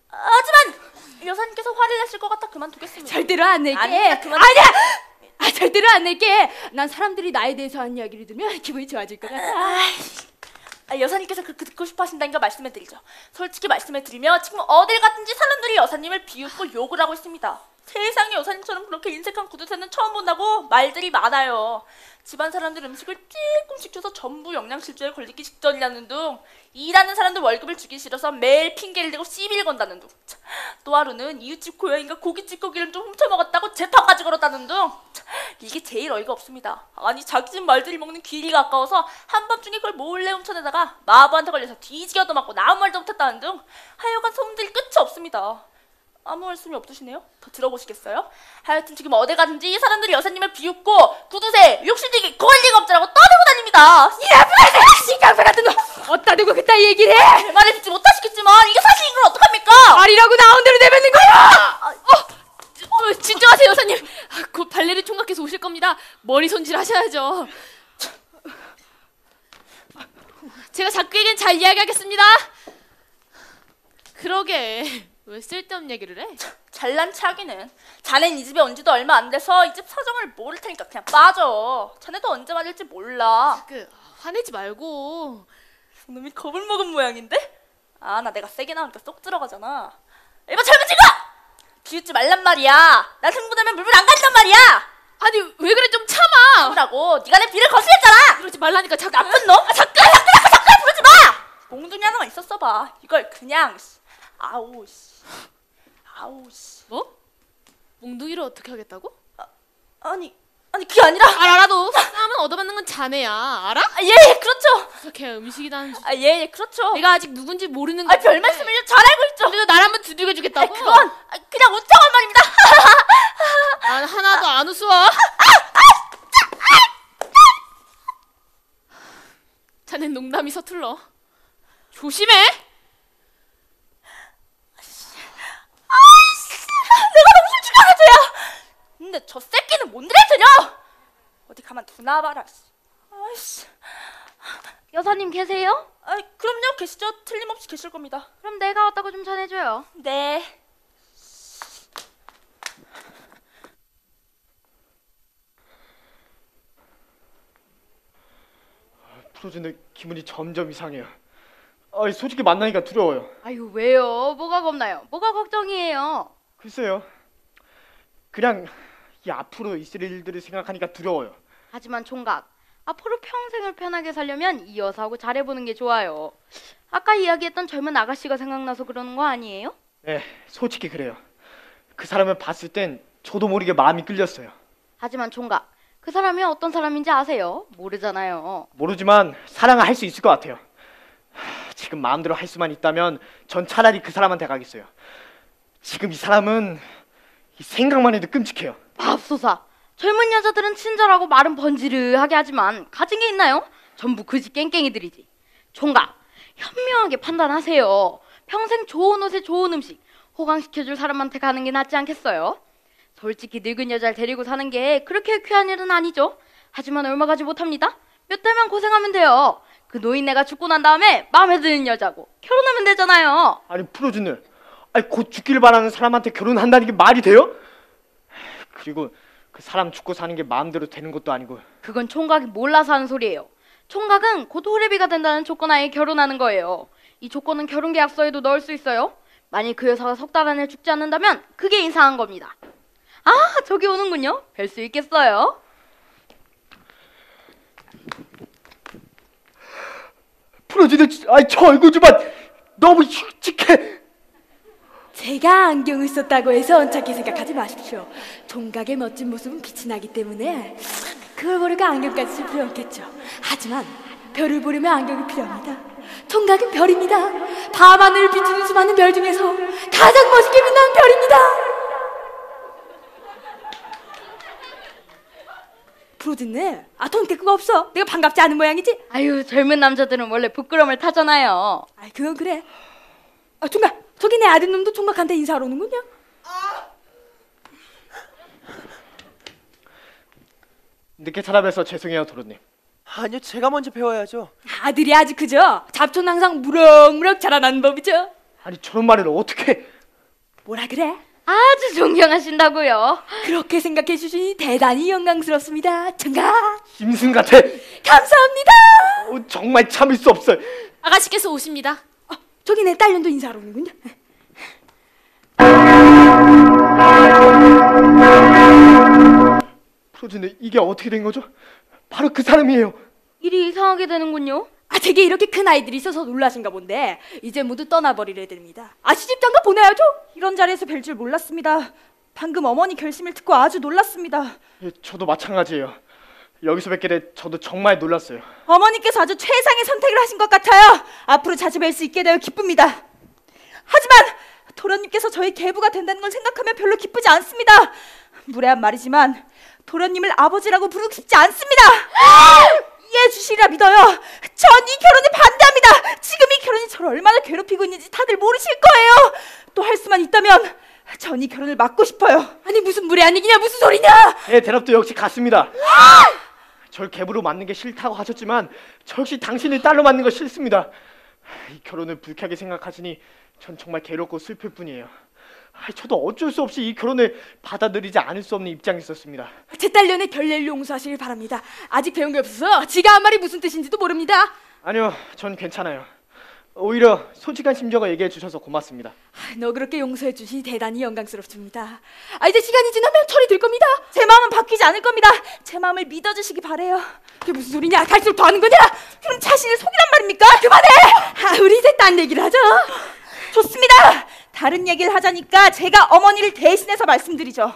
하지만 여사님께서 화를 내실 것 같아 그만두겠습니다. 절대로 안 낼게. 아니야, 그만- 아니야. 아, 절대로 안 낼게. 난 사람들이 나에 대해서 하는 이야기를 들으면 기분이 좋아질 것 같아. 아, 여사님께서 그렇게 듣고 싶어 하신다니까 말씀해 드리죠. 솔직히 말씀해 드리면 지금 어딜 갔든지 사람들이 여사님을 비웃고 욕을 하고 있습니다. 세상에 여사님처럼 그렇게 인색한 구두쇠는 처음 본다고 말들이 많아요. 집안 사람들 음식을 조금씩 줘서 전부 영양실조에 걸리기 직전이라는 둥, 일하는 사람들 월급을 주기 싫어서 매일 핑계를 대고 시비를 건다는 둥, 또 하루는 이웃집 고양이가 고깃집 고기를 좀 훔쳐먹었다고 재판까지 걸었다는 둥. 이게 제일 어이가 없습니다. 아니, 자기 집 말들이 먹는 귀리가 아까워서 한밤중에 그걸 몰래 훔쳐내다가 마부한테 걸려서 뒤지게 얻어맞고 아무 말도 못했다는 둥, 하여간 소문들이 끝이 없습니다. 아무 말씀이 없으시네요? 더 들어보시겠어요? 하여튼 지금 어디 가든지 사람들이 여사님을 비웃고 구두쇠, 욕심쟁이, 권리겁자라고 떠들고 다닙니다. 야, 플라스! 깡패 같은 놈! 어디다 두고 그따 얘기를 해? 제 말을 듣지 못하시겠지만 이게 사실인 걸 어떡합니까? 말이라고 나온 대로 내뱉는 거야! 어, 진정하세요, 여사님. 아, 곧 발레리 총각께서 오실 겁니다. 머리 손질 하셔야죠. 제가 자크에겐 잘 이야기하겠습니다. 그러게, 왜 쓸데없는 얘기를 해? 잘난 척이는. 자넨 이 집에 온 지도 얼마 안 돼서 이 집 사정을 모를 테니까 그냥 빠져. 자네도 언제 맞을지 몰라. 그, 화내지 말고. 놈이 겁을 먹은 모양인데? 아, 나 내가 세게 나오니까 쏙 들어가잖아. 이봐 젊은 친구! 비웃지 말란 말이야. 난 흥분하면 물불 안 가진단 말이야. 아니, 왜 그래, 좀 참아. 뭐라고? 네가 내 비를 거스렸잖아. 그러지 말라니까, 자꾸. 나쁜 놈? 아, 잠깐! 잠깐! 잠깐! 부르지 마! 몽둥이 하나만 있었어 봐. 이걸 그냥 씨. 아우 씨. 아우 씨. 뭐? 몽둥이를 어떻게 하겠다고? 아니 아니 그게 아니라. 알아, 알아도 싸움은 얻어맞는 건 자네야. 알아? 아, 예, 예, 그렇죠. 어떻게 음식이라는 주... 아, 예, 예, 그렇죠. 내가 아직 누군지 모르는 아, 건데. 별 말씀을요. 잘 알고 있죠. 근데도 날 한번 두들겨 아, 주겠다고? 그건 아, 그냥 웃자고 말입니다. 난 하나도 안 웃어. 자넨 농담이 서툴러. 조심해. 내가 너무 솔직하게 돼요. 근데 저 새끼는 뭔들 해드려? 어디 가만 두나 봐라. 아이씨. 여사님 계세요? 아, 그럼요. 계시죠. 틀림없이 계실 겁니다. 그럼 내가 왔다고 좀 전해줘요. 네. 프로즈는 기분이 점점 이상해요. 아, 솔직히 만나니까 두려워요. 아유 왜요? 뭐가 겁나요? 뭐가 걱정이에요? 글쎄요. 그냥 이 앞으로 있을 일들을 생각하니까 두려워요. 하지만 총각, 앞으로 평생을 편하게 살려면 이 여사하고 잘해보는 게 좋아요. 아까 이야기했던 젊은 아가씨가 생각나서 그러는 거 아니에요? 네, 솔직히 그래요. 그 사람을 봤을 땐 저도 모르게 마음이 끌렸어요. 하지만 총각, 그 사람이 어떤 사람인지 아세요? 모르잖아요. 모르지만 사랑을 할 수 있을 것 같아요. 하, 지금 마음대로 할 수만 있다면 전 차라리 그 사람한테 가겠어요. 지금 이 사람은 이 생각만 해도 끔찍해요. 맙소사. 젊은 여자들은 친절하고 말은 번지르하게 하지만 가진 게 있나요? 전부 그지 깽깽이들이지. 총각, 현명하게 판단하세요. 평생 좋은 옷에 좋은 음식 호강시켜줄 사람한테 가는 게 낫지 않겠어요? 솔직히 늙은 여자를 데리고 사는 게 그렇게 귀한 일은 아니죠. 하지만 얼마 가지 못합니다. 몇 달만 고생하면 돼요. 그 노인네가 죽고 난 다음에 마음에 드는 여자고 결혼하면 되잖아요. 아니 프로즈는 아니 곧 죽기를 바라는 사람한테 결혼한다는 게 말이 돼요? 그리고 그 사람 죽고 사는 게 마음대로 되는 것도 아니고. 그건 총각이 몰라서 하는 소리예요. 총각은 곧 호래비가 된다는 조건하에 결혼하는 거예요. 이 조건은 결혼계약서에도 넣을 수 있어요. 만일 그 여사가 석 달 안에 죽지 않는다면 그게 이상한 겁니다. 아, 저기 오는군요. 뵐 수 있겠어요? 프로즈는 아니 저 얼굴 좀 봐. 너무 흉측해. 제가 안경을 썼다고 해서 언짢게 생각하지 마십시오. 총각의 멋진 모습은 빛이 나기 때문에 그걸 보려고 안경까지 쓸 필요 없겠죠. 하지만 별을 보려면 안경이 필요합니다. 총각은 별입니다. 밤하늘을 비추는 수많은 별 중에서 가장 멋있게 빛나는 별입니다. 프로즈네, 아 돈 대꾸가 없어. 내가 반갑지 않은 모양이지? 아유, 젊은 남자들은 원래 부끄러움을 타잖아요. 아 그건 그래. 아 총각, 저기 내 아들놈도 총각한테 인사하러 오는군요. 늦게 찾아뵈서 죄송해요 도련님. 아니요, 제가 먼저 배워야죠. 아들이 아직 그죠? 잡초는 항상 무럭무럭 자라나는 법이죠. 아니 저런 말을 어떻게? 뭐라 그래? 아주 존경하신다고요. 그렇게 생각해 주시니 대단히 영광스럽습니다. 총각, 짐승 같아. 감사합니다. 어, 정말 참을 수 없어요. 아가씨께서 오십니다. 어, 저기 내 딸년도 인사하러 오는군요. 프로즈는 이게 어떻게 된 거죠? 바로 그 사람이에요. 일이 이상하게 되는군요. 아, 제게 이렇게 큰 아이들이 있어서 놀라신가 본데 이제 모두 떠나버리려 됩니다. 아, 시집장가 보내야죠. 이런 자리에서 뵐 줄 몰랐습니다. 방금 어머니 결심을 듣고 아주 놀랐습니다. 예, 저도 마찬가지예요. 여기서 뵙게 돼 저도 정말 놀랐어요. 어머니께서 아주 최상의 선택을 하신 것 같아요. 앞으로 자주 뵐 수 있게 되어 기쁩니다. 하지만 도련님께서 저희 계부가 된다는 걸 생각하면 별로 기쁘지 않습니다. 무례한 말이지만 도련님을 아버지라고 부르고 싶지 않습니다. 이해해 주시리라 믿어요. 전 이 결혼에 반대합니다. 지금 이 결혼이 저를 얼마나 괴롭히고 있는지 다들 모르실 거예요. 또 할 수만 있다면 전 이 결혼을 막고 싶어요. 아니 무슨 무례한 얘기냐, 무슨 소리냐? 예, 대답도 역시 같습니다. 절 계부로 맞는 게 싫다고 하셨지만 저 역시 당신을 딸로 맞는 거 싫습니다. 이 결혼을 불쾌하게 생각하시니 전 정말 괴롭고 슬플 뿐이에요. 아, 저도 어쩔 수 없이 이 결혼을 받아들이지 않을 수 없는 입장에 있었습니다. 제 딸년의 결례를 용서하시길 바랍니다. 아직 배운 게 없어서 지가 한 말이 무슨 뜻인지도 모릅니다. 아니요, 전 괜찮아요. 오히려 솔직한 심정을 얘기해 주셔서 고맙습니다. 아, 너 그렇게 용서해 주시 대단히 영광스럽습니다. 아, 이제 시간이 지나면 철이 들 겁니다. 제 마음은 바뀌지 않을 겁니다. 제 마음을 믿어주시기 바래요. 그게 무슨 소리냐? 갈수록 더 하는 거냐? 그럼 자신을 속이란 말입니까? 그만해! 아, 우리 이제 딴 얘기를 하자. 좋습니다. 다른 얘기를 하자니까 제가 어머니를 대신해서 말씀드리죠.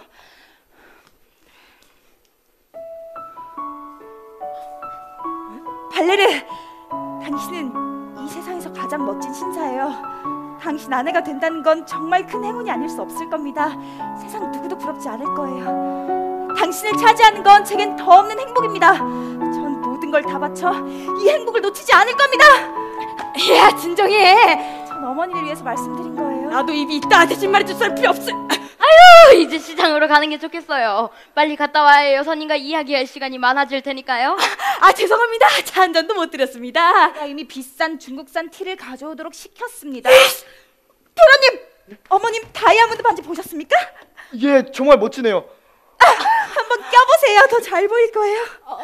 발레르, 당신은 이 세상에서 가장 멋진 신사예요. 당신 아내가 된다는 건 정말 큰 행운이 아닐 수 없을 겁니다. 세상 누구도 부럽지 않을 거예요. 당신을 차지하는 건 제겐 더 없는 행복입니다. 전 모든 걸 다 바쳐 이 행복을 놓치지 않을 겁니다. 야, 진정해. 전 어머니를 위해서 말씀드린 거예요. 나도 입이 있다. 대신 말해줄 사람 필요 없어. 아유, 이제 시장으로 가는 게 좋겠어요. 빨리 갔다 와야 여사님과 이야기할 시간이 많아질 테니까요. 아, 죄송합니다. 차 한 잔도 못 드렸습니다. 제가 이미 비싼 중국산 티를 가져오도록 시켰습니다. 도련님, 어머님 다이아몬드 반지 보셨습니까? 예, 정말 멋지네요. 한번 껴보세요. 더 잘 보일 거예요.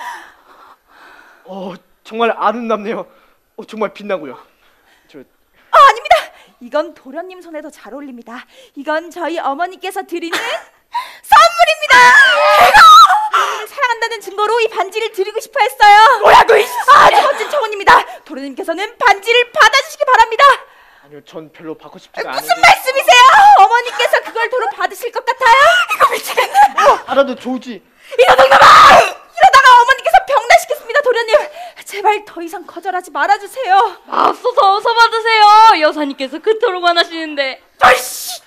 어, 정말 아름답네요. 어, 정말 빛나고요. 저 아, 아닙니다. 이건 도련님 손에 더 잘 어울립니다. 이건 저희 어머니께서 드리는 선물입니다. 도련님을 사랑한다는 증거로 이 반지를 드리고 싶어 했어요. 뭐라고? 아주 멋진 청혼입니다. 도련님께서는 반지를 받아주시기 바랍니다. 아니요, 전 별로 받고 싶지가 않은데. 무슨 말씀이세요? 어머니께서 그걸 도로 받으실 것 같아요? 이거 미치겠네. 알아도 좋지. 이런 놈아! 제발 더 이상 거절하지 말아주세요. 맙소사 어서 받으세요. 여사님께서 그토록 원하시는데. 아이씨!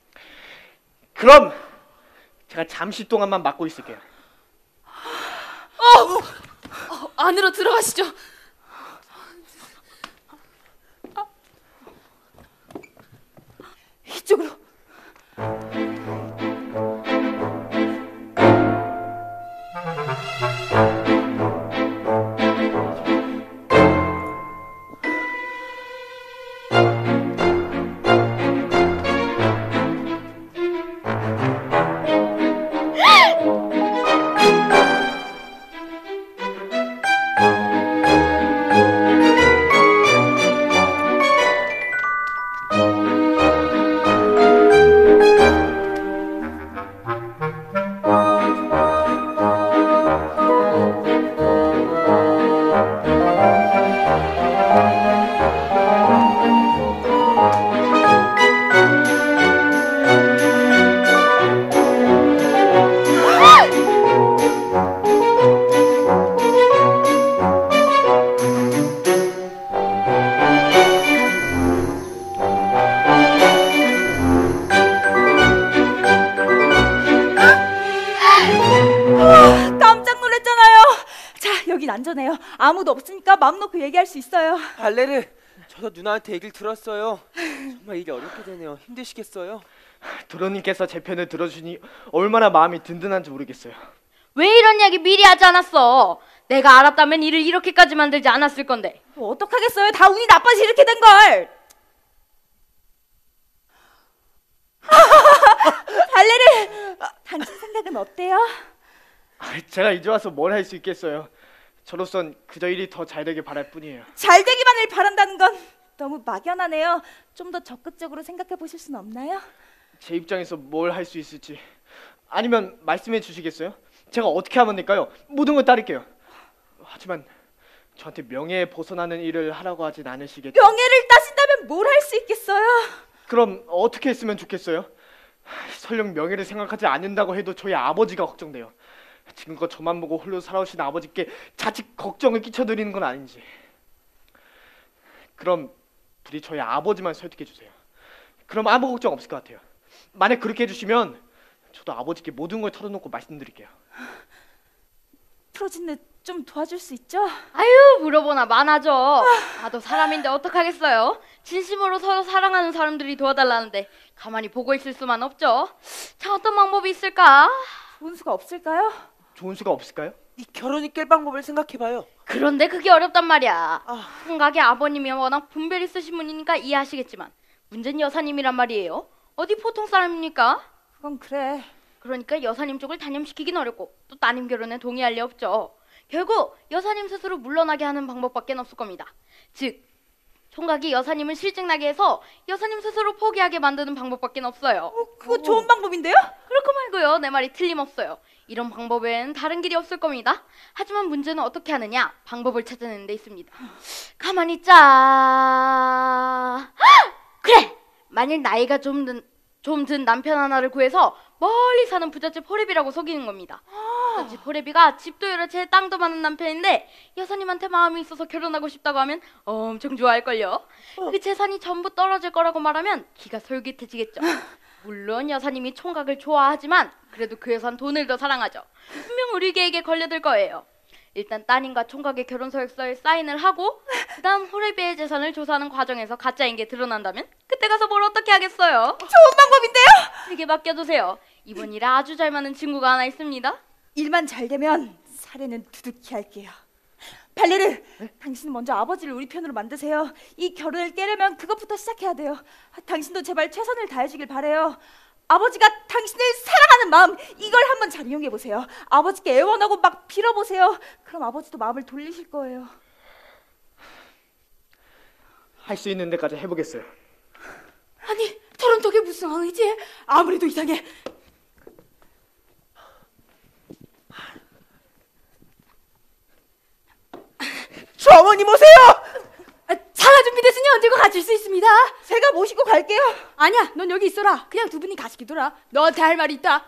그럼 제가 잠시 동안만 맡고 있을게요. 어, 안으로 들어가시죠. 이쪽으로. 깜짝 놀랐잖아요. 자, 여긴 안전해요. 아무도 없으니까 마음 놓고 얘기할 수 있어요. 발레르, 저도 누나한테 얘기를 들었어요. 정말 일이 어렵게 되네요. 힘드시겠어요? 도련님께서 제 편을 들어주니 얼마나 마음이 든든한지 모르겠어요. 왜 이런 이야기 미리 하지 않았어? 내가 알았다면 일을 이렇게까지 만들지 않았을 건데. 뭐 어떡하겠어요. 다 운이 나빠서 이렇게 된 걸. 발레르, 당신 생각은 어때요? 아, 제가 이제 와서 뭘 할 수 있겠어요. 저로선 그저 일이 더 잘 되길 바랄 뿐이에요. 잘 되기만을 바란다는 건 너무 막연하네요. 좀 더 적극적으로 생각해 보실 수는 없나요? 제 입장에서 뭘 할 수 있을지, 아니면 말씀해 주시겠어요? 제가 어떻게 하면 될까요? 모든 걸 따를게요. 하지만 저한테 명예에 벗어나는 일을 하라고 하진 않으시겠죠? 명예를 따진다면 뭘 할 수 있겠어요? 그럼 어떻게 했으면 좋겠어요? 설령 명예를 생각하지 않는다고 해도 저희 아버지가 걱정돼요. 지금껏 저만 보고 홀로 살아오신 아버지께 자칫 걱정을 끼쳐드리는 건 아닌지. 그럼 부디 저희 아버지만 설득해 주세요. 그럼 아무 걱정 없을 것 같아요. 만약 그렇게 해주시면 저도 아버지께 모든 걸 털어놓고 말씀드릴게요. 프로진네 좀 도와줄 수 있죠? 아유, 물어보나 많아져. 나도 사람인데 어떡하겠어요. 진심으로 서로 사랑하는 사람들이 도와달라는데 가만히 보고 있을 수만 없죠. 자, 어떤 방법이 있을까? 좋은 수가 없을까요? 좋은 수가 없을까요? 이 결혼이 깰 방법을 생각해봐요. 그런데 그게 어렵단 말이야. 아. 총각의 아버님이 워낙 분별 있으신 분이니까 이해하시겠지만 문제는 여사님이란 말이에요. 어디 보통 사람입니까? 그건 그래. 그러니까 여사님 쪽을 단념시키긴 어렵고 또 따님 결혼에 동의할 리 없죠. 결국 여사님 스스로 물러나게 하는 방법밖에 없을 겁니다. 즉 총각이 여사님을 실증나게 해서 여사님 스스로 포기하게 만드는 방법밖에 없어요. 어, 그거 좋은 방법인데요? 그렇고 말고요. 내 말이 틀림없어요. 이런 방법엔 다른 길이 없을 겁니다. 하지만 문제는 어떻게 하느냐? 방법을 찾아내는 데 있습니다. 가만히 있자. 그래! 만일 나이가 좀 든, 좀 든 남편 하나를 구해서 멀리 사는 부잣집 호래비라고 속이는 겁니다. 부잣집 호래비가 집도 여러 채 땅도 많은 남편인데 여사님한테 마음이 있어서 결혼하고 싶다고 하면 엄청 좋아할걸요. 그 재산이 전부 떨어질 거라고 말하면 기가 솔깃해지겠죠. 물론 여사님이 총각을 좋아하지만 그래도 그 여사는 돈을 더 사랑하죠. 분명 우리 계획에 걸려들 거예요. 일단 따님과 총각의 결혼 서약서에 사인을 하고 그 다음 호래비의 재산을 조사하는 과정에서 가짜인 게 드러난다면 그때 가서 뭘 어떻게 하겠어요? 좋은 방법인데요? 되게 맡겨두세요. 이번 일에 아주 잘 맞는 친구가 하나 있습니다. 일만 잘 되면 사례는 두둑히 할게요. 발레르, 당신은 먼저 아버지를 우리 편으로 만드세요. 이 결혼을 깨려면 그것부터 시작해야 돼요. 아, 당신도 제발 최선을 다해주길 바래요. 아버지가 당신을 사랑하는 마음, 이걸 한번 잘 이용해 보세요. 아버지께 애원하고 막 빌어보세요. 그럼 아버지도 마음을 돌리실 거예요. 할 수 있는 데까지 해보겠어요. 아니, 저런 덕에 무슨 상황이지? 아무래도 이상해. 저 어머님 오세요! 아, 차가 준비됐으니 언제고 가실 수 있습니다. 제가 모시고 갈게요. 아니야, 넌 여기 있어라. 그냥 두 분이 가시기더라. 너한테 할 말이 있다.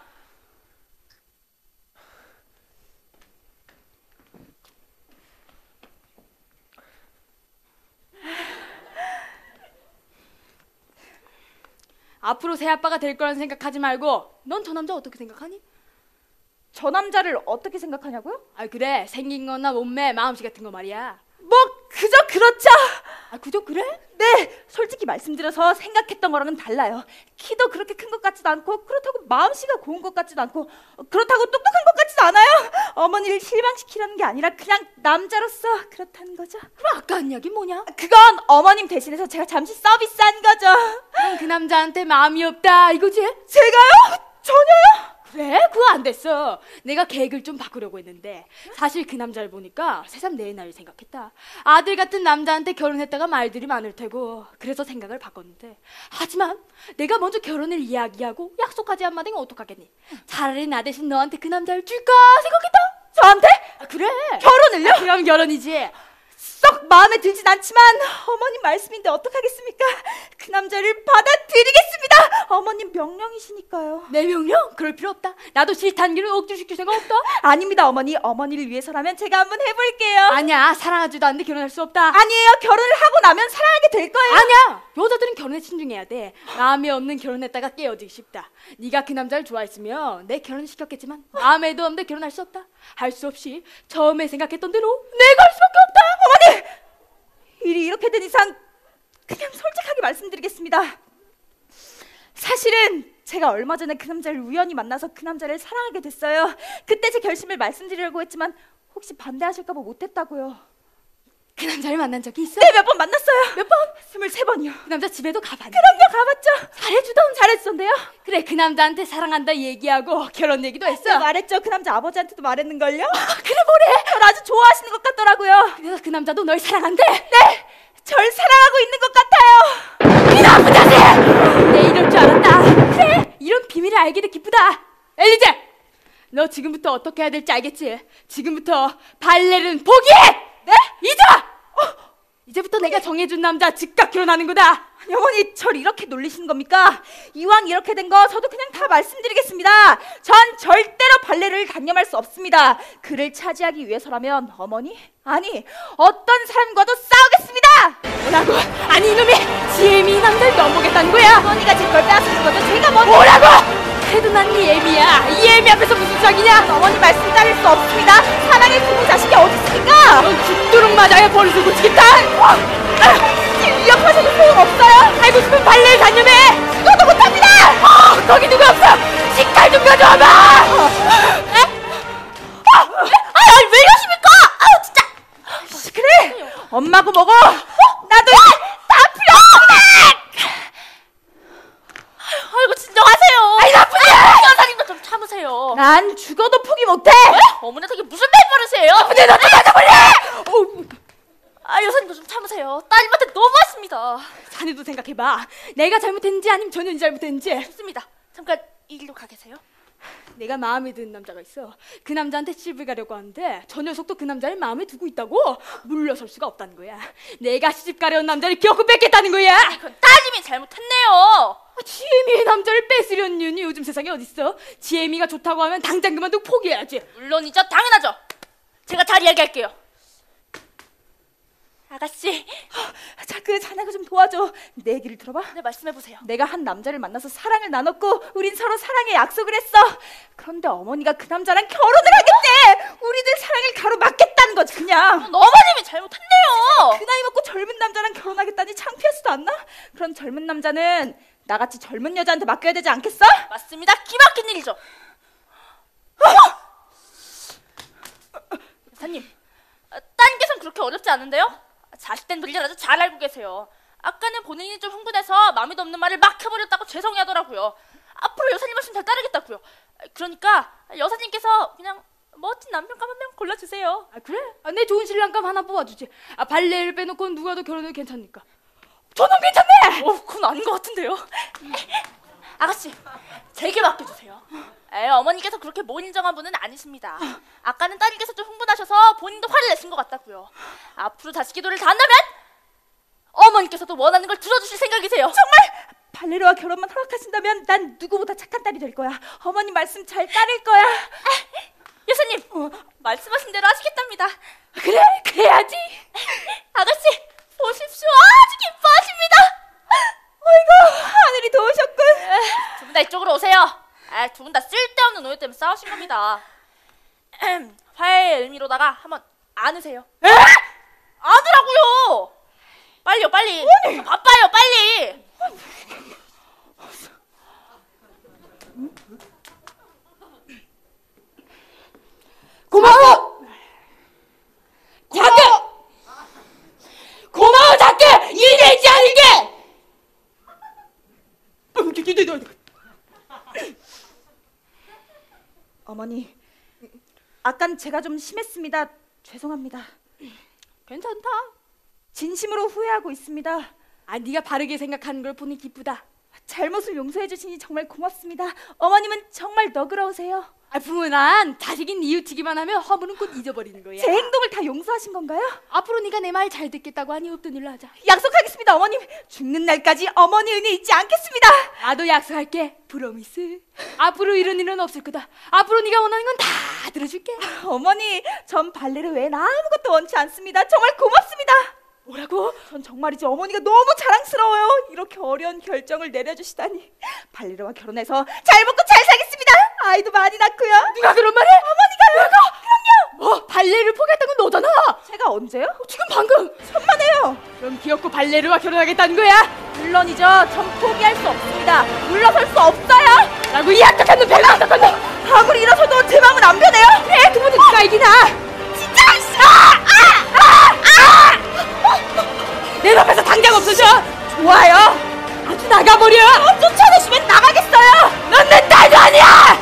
앞으로 새 아빠가 될 거라는 생각하지 말고 넌 저 남자 어떻게 생각하니? 저 남자를 어떻게 생각하냐고요? 아 그래 생긴 거나 몸매 마음씨 같은 거 말이야. 뭐 그저 그렇죠. 아 그저 그래? 네, 솔직히 말씀드려서 생각했던 거랑은 달라요. 키도 그렇게 큰 것 같지도 않고 그렇다고 마음씨가 고운 것 같지도 않고 그렇다고 똑똑한 것 같지도 않아요. 어머니를 실망시키려는 게 아니라 그냥 남자로서 그렇다는 거죠. 그럼 아까 한 이야기 뭐냐? 그건 어머님 대신해서 제가 잠시 서비스한 거죠. 넌 그 남자한테 마음이 없다 이거지? 제가요? 전혀요? 그래? 그거 안 됐어. 내가 계획을 좀 바꾸려고 했는데 사실 그 남자를 보니까 새삼 내 나이를 생각했다. 아들 같은 남자한테 결혼했다가 말들이 많을 테고 그래서 생각을 바꿨는데 하지만 내가 먼저 결혼을 이야기하고 약속하지 않마당에 어떡하겠니? 차라리 나 대신 너한테 그 남자를 줄까 생각했다. 저한테? 아, 그래. 결혼을요? 아, 그럼 결혼이지. 썩 마음에 들진 않지만 어머님 말씀인데 어떡하겠습니까? 그 남자를 받아들이겠습니다. 어머님 명령이시니까요. 내 명령? 그럴 필요 없다. 나도 싫다는 길은 억지시킬 생각 없다. 아닙니다 어머니. 어머니를 위해서라면 제가 한번 해볼게요. 아니야. 사랑하지도 않는데 결혼할 수 없다. 아니에요. 결혼을 하고 나면 사랑하게 될 거예요. 아니야. 여자들은 결혼에 신중해야 돼. 마음에 없는 결혼했다가 깨어지기 쉽다. 네가 그 남자를 좋아했으면 내 결혼을 시켰겠지만 마음에도 없는데 결혼할 수 없다. 할 수 없이 처음에 생각했던 대로 내가 할 수밖에 없다. 어머니! 일이 이렇게 된 이상 그냥 솔직하게 말씀드리겠습니다. 사실은 제가 얼마 전에 그 남자를 우연히 만나서 그 남자를 사랑하게 됐어요. 그때 제 결심을 말씀드리려고 했지만 혹시 반대하실까 봐 못했다고요. 그 남자를 만난 적이 있어? 네, 몇 번 만났어요. 몇 번? 스물세 번이요. 그 남자 집에도 가봤니? 그럼요, 가봤죠. 잘해주던 잘했었는데요. 그래 그 남자한테 사랑한다 얘기하고 결혼 얘기도 했어. 네, 말했죠. 그 남자 아버지한테도 말했는걸요. 그래 뭐래. 절 아주 좋아하시는 것 같더라고요. 그래서 그 남자도 널 사랑한대? 네, 절 사랑하고 있는 것 같아요. 이 나쁜 자식! 내 이럴 줄 알았다. 그래 이런 비밀을 알게 돼 기쁘다. 엘리제 너 지금부터 어떻게 해야 될지 알겠지? 지금부터 발레는 포기해! 네? 잊어! 어, 이제부터 내가 정해준 남자 즉각 결혼하는 거다. 아니, 어머니 절 이렇게 놀리시는 겁니까? 이왕 이렇게 된 거 저도 그냥 다 말씀드리겠습니다. 전 절대로 발레를 단념할 수 없습니다. 그를 차지하기 위해서라면 어머니? 아니 어떤 사람과도 싸우겠습니다. 뭐라고? 아니 이놈이 지혜미 이 남자를 넘보겠다는 거야. 어머니가 제 걸 빼앗으신 거죠. 제가 먼저. 뭐라고? 그래도 난 이 애미야. 이 애미 앞에서 무슨 짝이냐? 어머니 말씀 따를 수 없습니다. 사랑의 부모 자식이 어디 있습니까? 넌 죽도록 맞아야 버릇을 고치겠다. 위협하셔도 소용없어요. 알고 싶은 발레를 단념해. 죽어도 못합니다. 어, 거기 누구 없어? 식칼 좀 가져와봐. 에? 아, 아, 왜 이러십니까? 아우 진짜. 그래. 엄마고 뭐고. 나도 다 필요 없네. 아이고 진정하세요. 아이 나쁜 년. 여사님도 좀 참으세요. 난 죽어도 포기 못해. 어머니한테 이게 무슨 말버릇이에요? 근데 너도 맞아볼래? 아 여사님도 좀 참으세요. 따님한테 너무하십니다. 자네도 생각해봐. 내가 잘못했는지 아니면 전현이 잘못했는지. 좋습니다. 잠깐 이 길로 가 계세요. 내가 마음에 드는 남자가 있어. 그 남자한테 시집을 가려고 하는데 저 녀석도 그 남자를 마음에 두고 있다고. 물러설 수가 없다는 거야. 내가 시집 가려는 남자를 기어코 뺏겠다는 거야. 그건 따님이 잘못했네요. 아, 지혜미의 남자를 뺏으려는 년이 요즘 세상에 어딨어. 지혜미가 좋다고 하면 당장 그만두고 포기해야지. 물론이죠. 당연하죠. 제가 잘 이야기할게요. 아가씨, 자, 그 자네가 좀 도와줘. 내 얘기를 들어봐. 네 말씀해보세요. 내가 한 남자를 만나서 사랑을 나눴고 우린 서로 사랑의 약속을 했어. 그런데 어머니가 그 남자랑 결혼을 하겠대. 우리들 사랑을 가로막겠다는 거지 그냥. 어머님이 잘못했네요. 그 나이 먹고 젊은 남자랑 결혼하겠다니 창피하지도 않나? 그런 젊은 남자는 나같이 젊은 여자한테 맡겨야 되지 않겠어? 맞습니다. 기막힌 일이죠. 여사님, 어, 따님께서는 그렇게 어렵지 않은데요? 자식된 분리라도 잘 알고 계세요. 아까는 본인이 좀 흥분해서 마음에도 없는 말을 막 해버렸다고 죄송해하더라고요. 앞으로 여사님 말씀 잘 따르겠다고요. 그러니까 여사님께서 그냥 멋진 남편감 한 명 골라주세요. 아 그래? 아, 내 좋은 신랑감 하나 뽑아주지. 아 발레를 빼놓고 누가 더 결혼을 괜찮니까? 저놈 괜찮네. 어, 그건 아닌 것 같은데요. 아가씨, 제게 맡겨주세요. 에, 어머니께서 그렇게 모인정한 분은 아니십니다. 아까는 따님께서 좀 흥분하셔서 본인도 화를 내신 것 같다고요. 앞으로 다시 기도를 다 한다면 어머니께서도 원하는 걸 들어주실 생각이세요. 정말 발레로와 결혼만 허락하신다면 난 누구보다 착한 딸이 될 거야. 어머니 말씀 잘 따를 거야. 여사님, 어, 말씀하신 대로 하시겠답니다. 그래, 그래야지. 아가씨, 보십시오. 아주 기뻐하십니다. 어이구, 하늘이 도우셨군. 이쪽으로 오세요. 아, 두 분 다 쓸데없는 오해 때문에 싸우신 겁니다. 화해의 의미로다가 한번 안으세요. 에? 안으라고요. 빨리요, 빨리. 저 바빠요, 빨리. 고마워. 작게. 고마워 작게. 일에 있지 않은 게. 어머니, 아깐 제가 좀 심했습니다. 죄송합니다. 괜찮다. 진심으로 후회하고 있습니다. 아, 네가 바르게 생각하는 걸 보니 기쁘다. 잘못을 용서해 주시니 정말 고맙습니다. 어머님은 정말 너그러우세요. 아, 부모는 자식인 뉘우치기만 하면 허물은 곧 잊어버리는 거야. 제 행동을 다 용서하신 건가요? 앞으로 네가 내 말 잘 듣겠다고 하니 없던 일로 하자. 약속하겠습니다, 어머님. 죽는 날까지 어머니 은혜 잊지 않겠습니다. 나도 약속할게. 프로미스. 앞으로 이런 일은 없을 거다. 앞으로 네가 원하는 건 다 들어줄게. 어머니, 전 발레를 외엔 아무것도 원치 않습니다. 정말 고맙습니다. 뭐라고? 전 정말이지 어머니가 너무 자랑스러워요. 이렇게 어려운 결정을 내려주시다니. 발레르와 결혼해서 잘 먹고 잘 살겠습니다. 아이도 많이 낳고요. 누가 그런 말해? 어머니가요. 그럼요. 뭐 발레를 포기했던 건 너잖아. 제가 언제요? 지금 방금. 천만에요. 그럼 귀엽고 발레르와 결혼하겠다는 거야? 물론이죠. 전 포기할 수 없습니다. 물러설 수 없어요. 라고 이 악덕한 놈 배가 악덕한 놈. 아무리 일어서도 제 마음은 안 변해요. 그래, 두 번은 누가 이기나? 진짜. 아! 아! 아! 아! 내 앞에서 당장 없어져. 좋아요. 아주 나가버려. 어, 쫓아내시면 나가겠어요. 넌 내 딸도 아니야.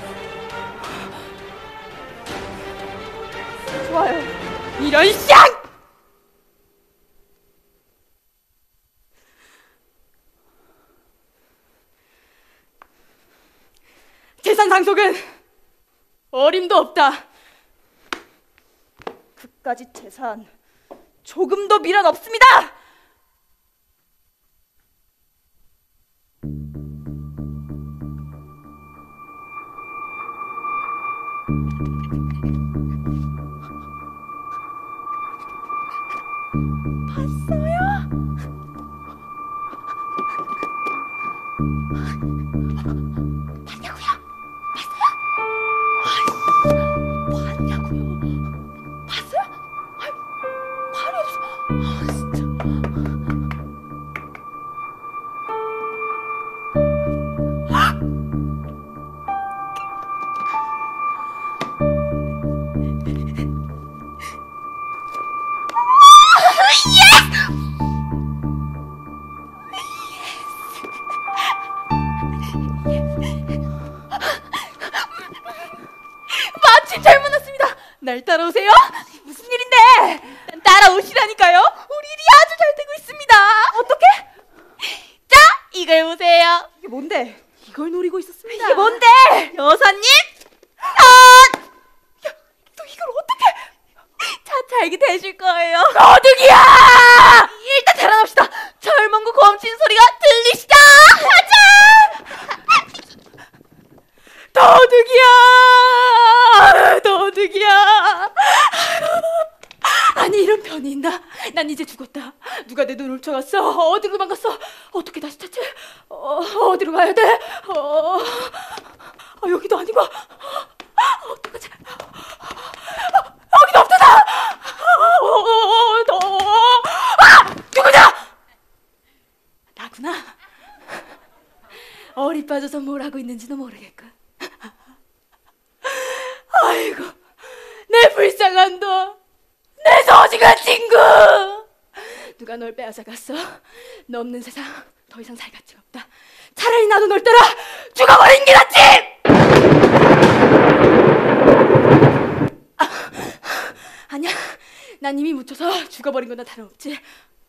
좋아요. 이런 쌍. 재산 상속은 어림도 없다. 그까짓 재산 조금도 미련 없습니다. 마침 잘 만났습니다. 날 따라오세요. 무슨 일인데? 따라오시라니까요. 우리 일이 아주 잘 되고 있습니다. 어떻게? 자, 이걸 보세요. 이게 뭔데? 이걸 노리고 있었습니다. 이게 뭔데? 여사님, 아! 또 이걸 어떻게? 차 잘게 되실 거예요. 도둑이야! 일단 달아납시다. 철망구 검친 소리가 들리시다. 가자. 도둑이야. 도둑이야. 아니, 이런 편이 있나? 난 이제 죽었다. 누가 내 눈을 훔쳐갔어? 어디로 도망갔어? 어떻게 다시 찾지? 어, 어디로 가야 돼? 어, 아, 여기도 아니고. 어떡하지? 여기도 없다. 어, 너. 아! 누구냐? 나구나. 어리 빠져서 뭘 하고 있는지도 모르겠군. 아이고, 내 불쌍한 너. 내 소중한 친구! 누가 널 빼앗아갔어? 너 없는 세상 더 이상 살 가치가 없다. 차라리 나도 널 따라 죽어버린 게 낫지! 아, 아니야, 난 이미 묻혀서 죽어버린 거나 다름없지.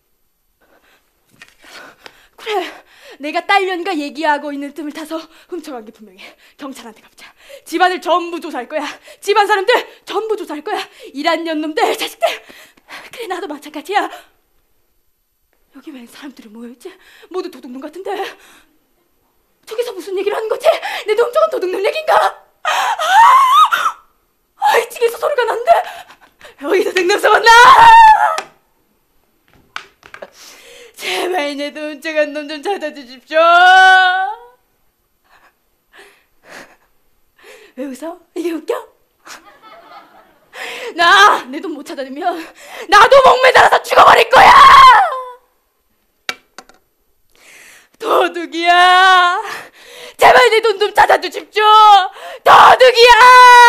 그래, 내가 딸년과 얘기하고 있는 틈을 타서 훔쳐간 게 분명해. 경찰한테 가보자. 집안을 전부 조사할 거야. 집안 사람들 전부 조사할 거야. 일한 년놈들, 자식들. 그래, 나도 마찬가지야. 여기 웬 사람들이 모여있지? 모두 도둑놈 같은데. 저기서 무슨 얘기를 하는 거지? 내 훔쳐간 도둑놈 얘긴가? 아, 이 층에서 소리가 난대. 여기 도둑놈 잡았나? 제발 내 훔쳐간 놈 좀 찾아주십시오. 왜 웃어? 이게 웃겨? 나 내 돈 못 찾아내면 나도 목매달아서 죽어버릴 거야. 도둑이야. 제발 내 돈 좀 찾아주십시오. 도둑이야.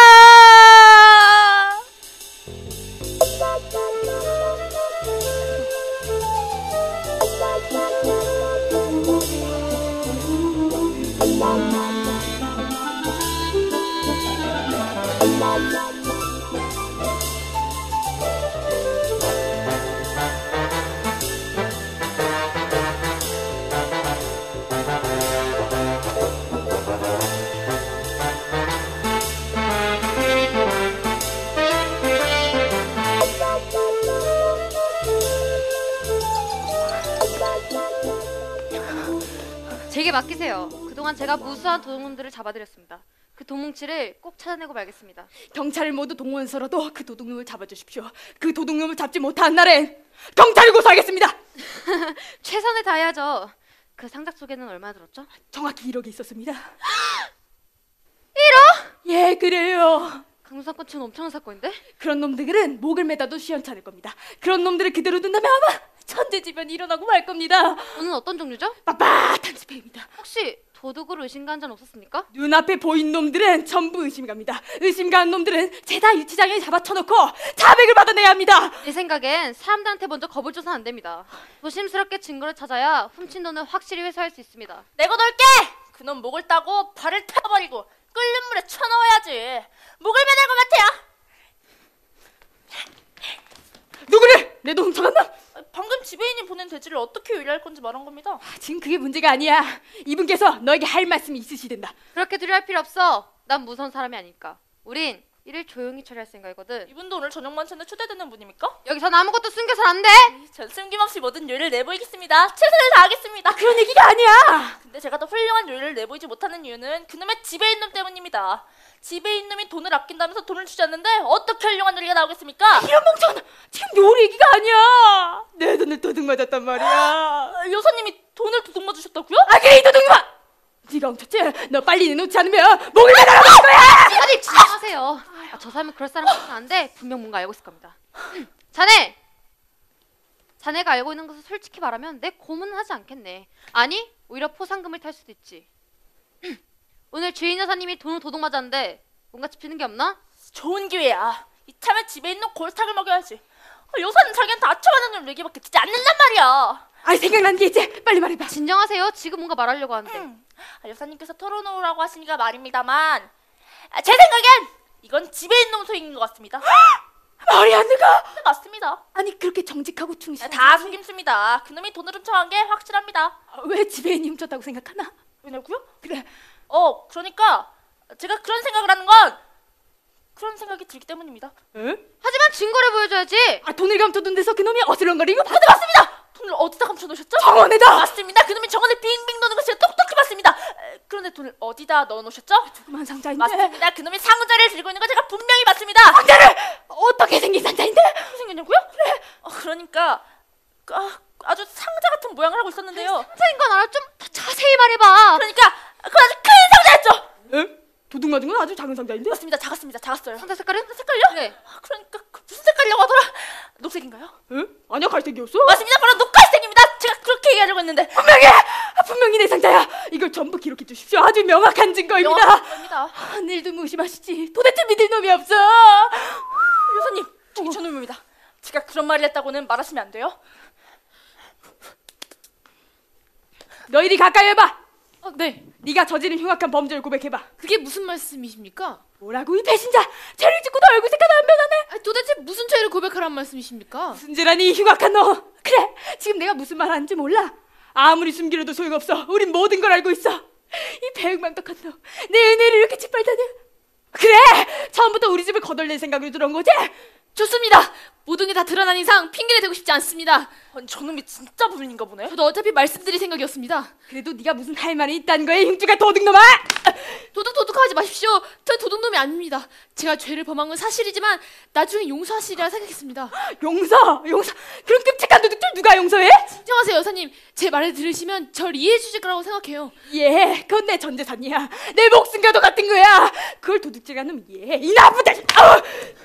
제게 맡기세요. 그동안 제가 무수한 도둑놈들을 잡아드렸습니다. 그 도뭉치를 꼭 찾아내고 말겠습니다. 경찰을 모두 동원해서라도 그 도둑놈을 잡아주십시오. 그 도둑놈을 잡지 못한 날엔 경찰을 고소하겠습니다. 최선을 다해야죠. 그 상자 속에는 얼마 들었죠? 정확히 일억이 있었습니다. 일억? 예, 그래요. 강도사건 치곤 엄청난 사건인데? 그런 놈들은 목을 매다도 시원찮을 겁니다. 그런 놈들을 그대로 둔다면 아마 천재지변이 일어나고 말 겁니다. 오늘 어떤 종류죠? 빳빳한 지폐입니다. 혹시 도둑으로 의심간 자는 없었습니까? 눈앞에 보인 놈들은 전부 의심갑니다. 의심가는 놈들은 죄다 유치장에 잡아쳐놓고 자백을 받아내야 합니다. 제 생각엔 사람들한테 먼저 겁을 줘선 안 됩니다. 조심스럽게 증거를 찾아야 훔친 돈을 확실히 회수할 수 있습니다. 내가 놀게! 그놈 목을 따고 발을 태워버리고 끓는 물에 쳐넣어야지. 목을 매달 것 같아요. 누구를? 내 돈 훔쳐갔나? 방금 지배인이 보낸 돼지를 어떻게 요리할 건지 말한 겁니다. 지금 그게 문제가 아니야. 이분께서 너에게 할 말씀이 있으시단다. 그렇게 두려워할 필요 없어. 난 무서운 사람이 아니니까. 우린 일을 조용히 처리할 생각이거든. 이분도 오늘 저녁 만찬에 초대되는 분입니까? 여기선 아무것도 숨겨선 안 돼. 전 숨김없이 모든 요리를 내보이겠습니다. 최선을 다하겠습니다. 그런 얘기가 아니야. 근데 제가 더 훌륭한 요리를 내보이지 못하는 이유는 그놈의 지배인 놈 때문입니다. 지배인 놈이 돈을 아낀다면서 돈을 주지 않는데 어떻게 훌륭한 요리가 나오겠습니까? 이런 멍청한, 지금 요리 얘기가 아니야. 내 돈을 도둑 맞았단 말이야. 아, 여사님이 돈을 도둑 맞으셨다고요? 아, 그래, 이 도둑놈아! 네가 훔쳤지? 너 빨리 내놓지 않으면 목을 매달아 버릴 거야! 아니 진정하세요. 아, 저 사람은 그럴 사람 같진 않은데 분명 뭔가 알고 있을 겁니다. 자네! 자네가 알고 있는 것을 솔직히 말하면 내 고문은 하지 않겠네. 아니 오히려 포상금을 탈 수도 있지. 오늘 주인 여사님이 돈을 도둑 맞았는데 뭔가 짚히는 게 없나? 좋은 기회야. 이참에 집에 있는 골탕을 먹여야지. 아, 여사는 자기한테 아첨하는 얘기밖에 듣지 않는단 말이야. 아이, 생각난 게 있지? 빨리 말해봐. 진정하세요. 지금 뭔가 말하려고 하는데. 음, 아, 여사님께서 털어놓으라고 하시니까 말입니다만 아, 제 생각엔 이건 집에 있는 소행인 것 같습니다. 말이 안 되가? 네, 맞습니다. 아니, 그렇게 정직하고 아, 충실한 다 속임수입니다. 그놈이 돈을 훔쳐간 게 확실합니다. 아, 왜 지배인이 훔쳤다고 생각하나? 왜냐고요? 그래, 어, 그러니까 제가 그런 생각을 하는 건 그런 생각이 들기 때문입니다. 응? 하지만 증거를 보여줘야지. 아, 돈을 감춰둔 데서 그놈이 어슬렁거리고 네, 맞습니다. 돈을 어디다 감춰놓으셨죠? 정원에다! 맞습니다. 그놈이 정원에 빙빙 도는 거 제가 똑똑히 봤습니다. 에, 그런데 돈을 어디다 넣어놓으셨죠? 조그만 상자인데. 맞습니다. 그놈이 상자를 들고 있는 거 제가 분명히 봤습니다. 상자를! 어떻게 생긴 상자인데? 어떻게 생겼냐고요? 그래. 어, 그러니까 그, 아, 아주 상자 같은 모양을 하고 있었는데요. 상자인 건 알아. 좀 더 자세히 말해봐. 그러니까 그건 아주 큰 상자였죠. 응? 도둑 맞은 건 아주 작은 상자인데? 맞습니다. 작았습니다. 작았어요. 상자 색깔은? 색깔요? 네. 아, 그러니까 그 무슨 색깔이라고 하더라? 녹색인가요? 응? 아니야, 갈색이었어. 맞습니다. 바로 녹갈색입니다. 제가 그렇게 얘기하려고 했는데. 분명히! 아, 분명히 내 상자야. 이걸 전부 기록해 주십시오. 아주 명확한 증거입니다. 명확합니다. 하늘도 무심하시지. 도대체 믿을 놈이 없어. 여사님, 저기 저놈입니다. 제가 그런 말을 했다고는 말하시면 안 돼요. 너희들이 가까이 해봐. 어, 네. 네가 저지른 흉악한 범죄를 고백해봐. 그게 무슨 말씀이십니까? 뭐라고, 이 배신자. 죄를 짓고도 얼굴 색깔 안 변하네. 아, 도대체 무슨 죄를 고백하란 말씀이십니까? 무슨 죄라니, 이 흉악한 너. 그래, 지금 내가 무슨 말 하는지 몰라. 아무리 숨기려도 소용없어. 우린 모든 걸 알고 있어. 이 배은망덕한 너, 내 은혜를 이렇게 짓밟다니. 그래, 처음부터 우리 집을 거덜낼 생각으로 들어온 거지? 좋습니다. 모든 게 다 드러난 이상 핑계를 대고 싶지 않습니다. 아니 저놈이 진짜 부인인가 보네. 저도 어차피 말씀드릴 생각이었습니다. 그래도 네가 무슨 할 말이 있다는 거야, 흉주가 도둑놈아! 도둑도둑하지 마십시오. 전 도둑놈이 아닙니다. 제가 죄를 범한 건 사실이지만 나중에 용서하시리라 생각했습니다. 용서! 용서! 그런 끔찍한 도둑들 누가 용서해? 진정하세요, 여사님. 제 말을 들으시면 절 이해해 주실 거라고 생각해요. 예, 그건 내 전재산이야. 내 목숨과도 같은 거야. 그걸 도둑질한 놈 예, 이 나쁜 자식! 아우!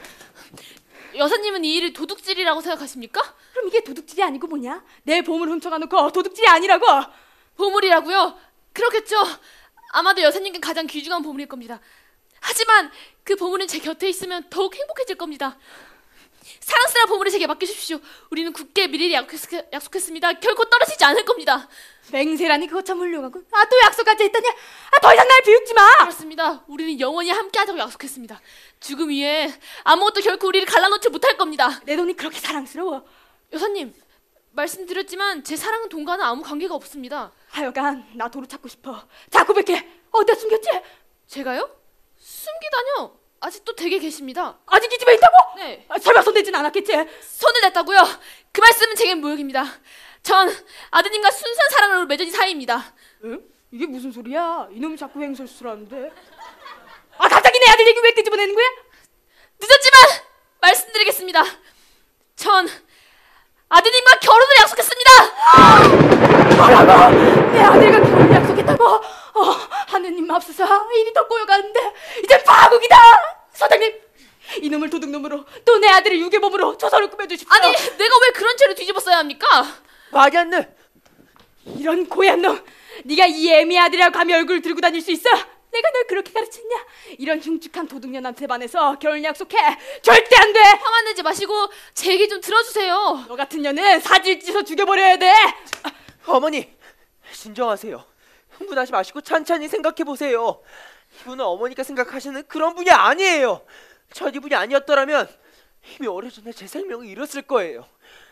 여사님은 이 일을 도둑질이라고 생각하십니까? 그럼 이게 도둑질이 아니고 뭐냐? 내 보물 훔쳐가놓고 도둑질이 아니라고! 보물이라고요? 그렇겠죠. 아마도 여사님께 가장 귀중한 보물일 겁니다. 하지만 그 보물은 제 곁에 있으면 더욱 행복해질 겁니다. 사랑스러운 보물을 제게 맡겨주십시오. 우리는 굳게 미래를 약속, 약속했습니다. 결코 떨어지지 않을 겁니다. 맹세라니 그거 참 훌륭하군. 아, 또 약속까지 했더니 아, 더 이상 날 비웃지 마! 그렇습니다. 우리는 영원히 함께하자고 약속했습니다. 죽음 위에 아무것도 결코 우리를 갈라놓지 못할 겁니다. 내 돈이 그렇게 사랑스러워. 여사님, 말씀드렸지만 제 사랑은 돈과는 아무 관계가 없습니다. 하여간 나 도로 찾고 싶어. 자, 고백해. 어디다 숨겼지? 제가요? 숨기다뇨. 아직도 댁에 계십니다. 아직 이 집에 있다고? 네. 아, 설마 손대진 않았겠지? 손을 냈다고요? 그 말씀은 제겐 모욕입니다. 전 아드님과 순수한 사랑으로 맺어진 사이입니다. 응? 이게 무슨 소리야? 이놈이 자꾸 횡설수설하는데. 아, 갑자기 내 아들 얘기 왜 끄집어내는 거야? 늦었지만 말씀드리겠습니다. 전 아드님과 결혼을 약속했습니다. 뭐라고? 내 아들과 결혼 약속했다고? 어, 하느님 맙소사. 일이 더 꼬여가는데 이제 파국이다. 사장님, 이놈을 도둑놈으로 또 내 아들을 유괴범으로 조선을 꾸며주십시오. 아니, 내가 왜 그런 죄를 뒤집어 써야 합니까? 말이 안 돼. 이런 고얀 놈, 네가 이 애미 아들이라고 감히 얼굴을 들고 다닐 수 있어? 내가 널 그렇게 가르쳤냐? 이런 흉측한 도둑년한테 반해서 결혼 약속해. 절대 안 돼. 화만 내지 마시고 제 얘기 좀 들어주세요. 너 같은 년은 사질 찢어 죽여버려야 돼. 어머니, 진정하세요. 흥분하지 마시고 찬찬히 생각해 보세요. 이분은 어머니가 생각하시는 그런 분이 아니에요. 전 이분이 아니었더라면 이미 오래전에 제 생명을 잃었을 거예요.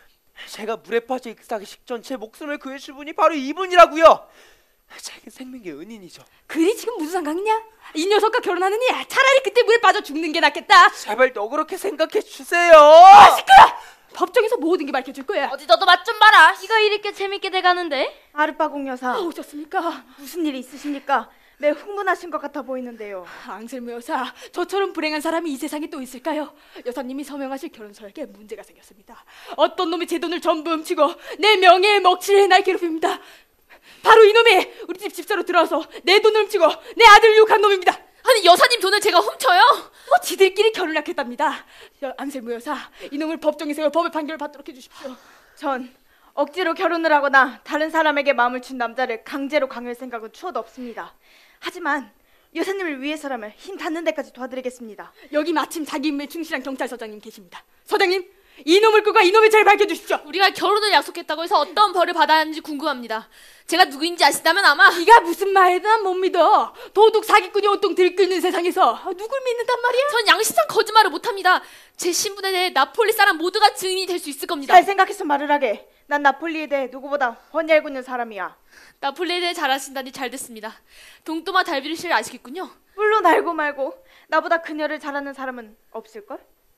제가 물에 빠져 익사하기 직전 제 목숨을 구해줄 분이 바로 이분이라고요. 자기 생명의 은인이죠. 그리 지금 무슨 상관이냐? 이 녀석과 결혼하느니 차라리 그때 물에 빠져 죽는 게 낫겠다. 제발 너 그렇게 생각해 주세요. 아, 시끄러! 법정에서 모든 게 밝혀질 거야. 어디 너도 맛 좀 봐라. 이거 일 있게 재밌게 돼가는데. 아르빠공 여사, 아, 오셨습니까? 무슨 일이 있으십니까? 매우 흥분하신 것 같아 보이는데요. 앙셀무 여사, 저처럼 불행한 사람이 이 세상에 또 있을까요? 여사님이 서명하실 결혼서약에 문제가 생겼습니다. 어떤 놈이 제 돈을 전부 훔치고 내 명예에 먹칠을 해 날 괴롭힙니다. 바로 이놈이 우리 집 집사로 들어와서 내 돈을 훔치고 내 아들을 유혹한 놈입니다. 아니, 여사님 돈을 제가 훔쳐요? 뭐 지들끼리 결혼을 약했답니다. 앙셀무 여사, 이놈을 법정에 세워 법의 판결을 받도록 해주십시오. 전 억지로 결혼을 하거나 다른 사람에게 마음을 준 남자를 강제로 강요할 생각은 추호도 없습니다. 하지만 여사님을 위해서라면 힘 닿는 데까지 도와드리겠습니다. 여기 마침 자기 임무에 충실한 경찰서장님 계십니다. 서장님, 이놈을 끄고 이놈의 죄를 밝혀주십시오. 우리가 결혼을 약속했다고 해서 어떤 벌을 받아야 하는지 궁금합니다. 제가 누구인지 아신다면 아마. 네가 무슨 말해도 난 못 믿어. 도둑 사기꾼이 온통 들끓는 세상에서 누굴 믿는단 말이야? 전 양심상 거짓말을 못합니다. 제 신분에 대해 나폴리 사람 모두가 증인이 될 수 있을 겁니다. 잘 생각해서 말을 하게. 난 나폴리에 대해 누구보다 훤히 알고 있는 사람이야. 나폴리에 대해 잘 아신다니 잘 됐습니다. 동토마 달비르 씨를 아시겠군요. 물론 알고 말고 나보다 그녀를 잘 아는 사람은 없을걸?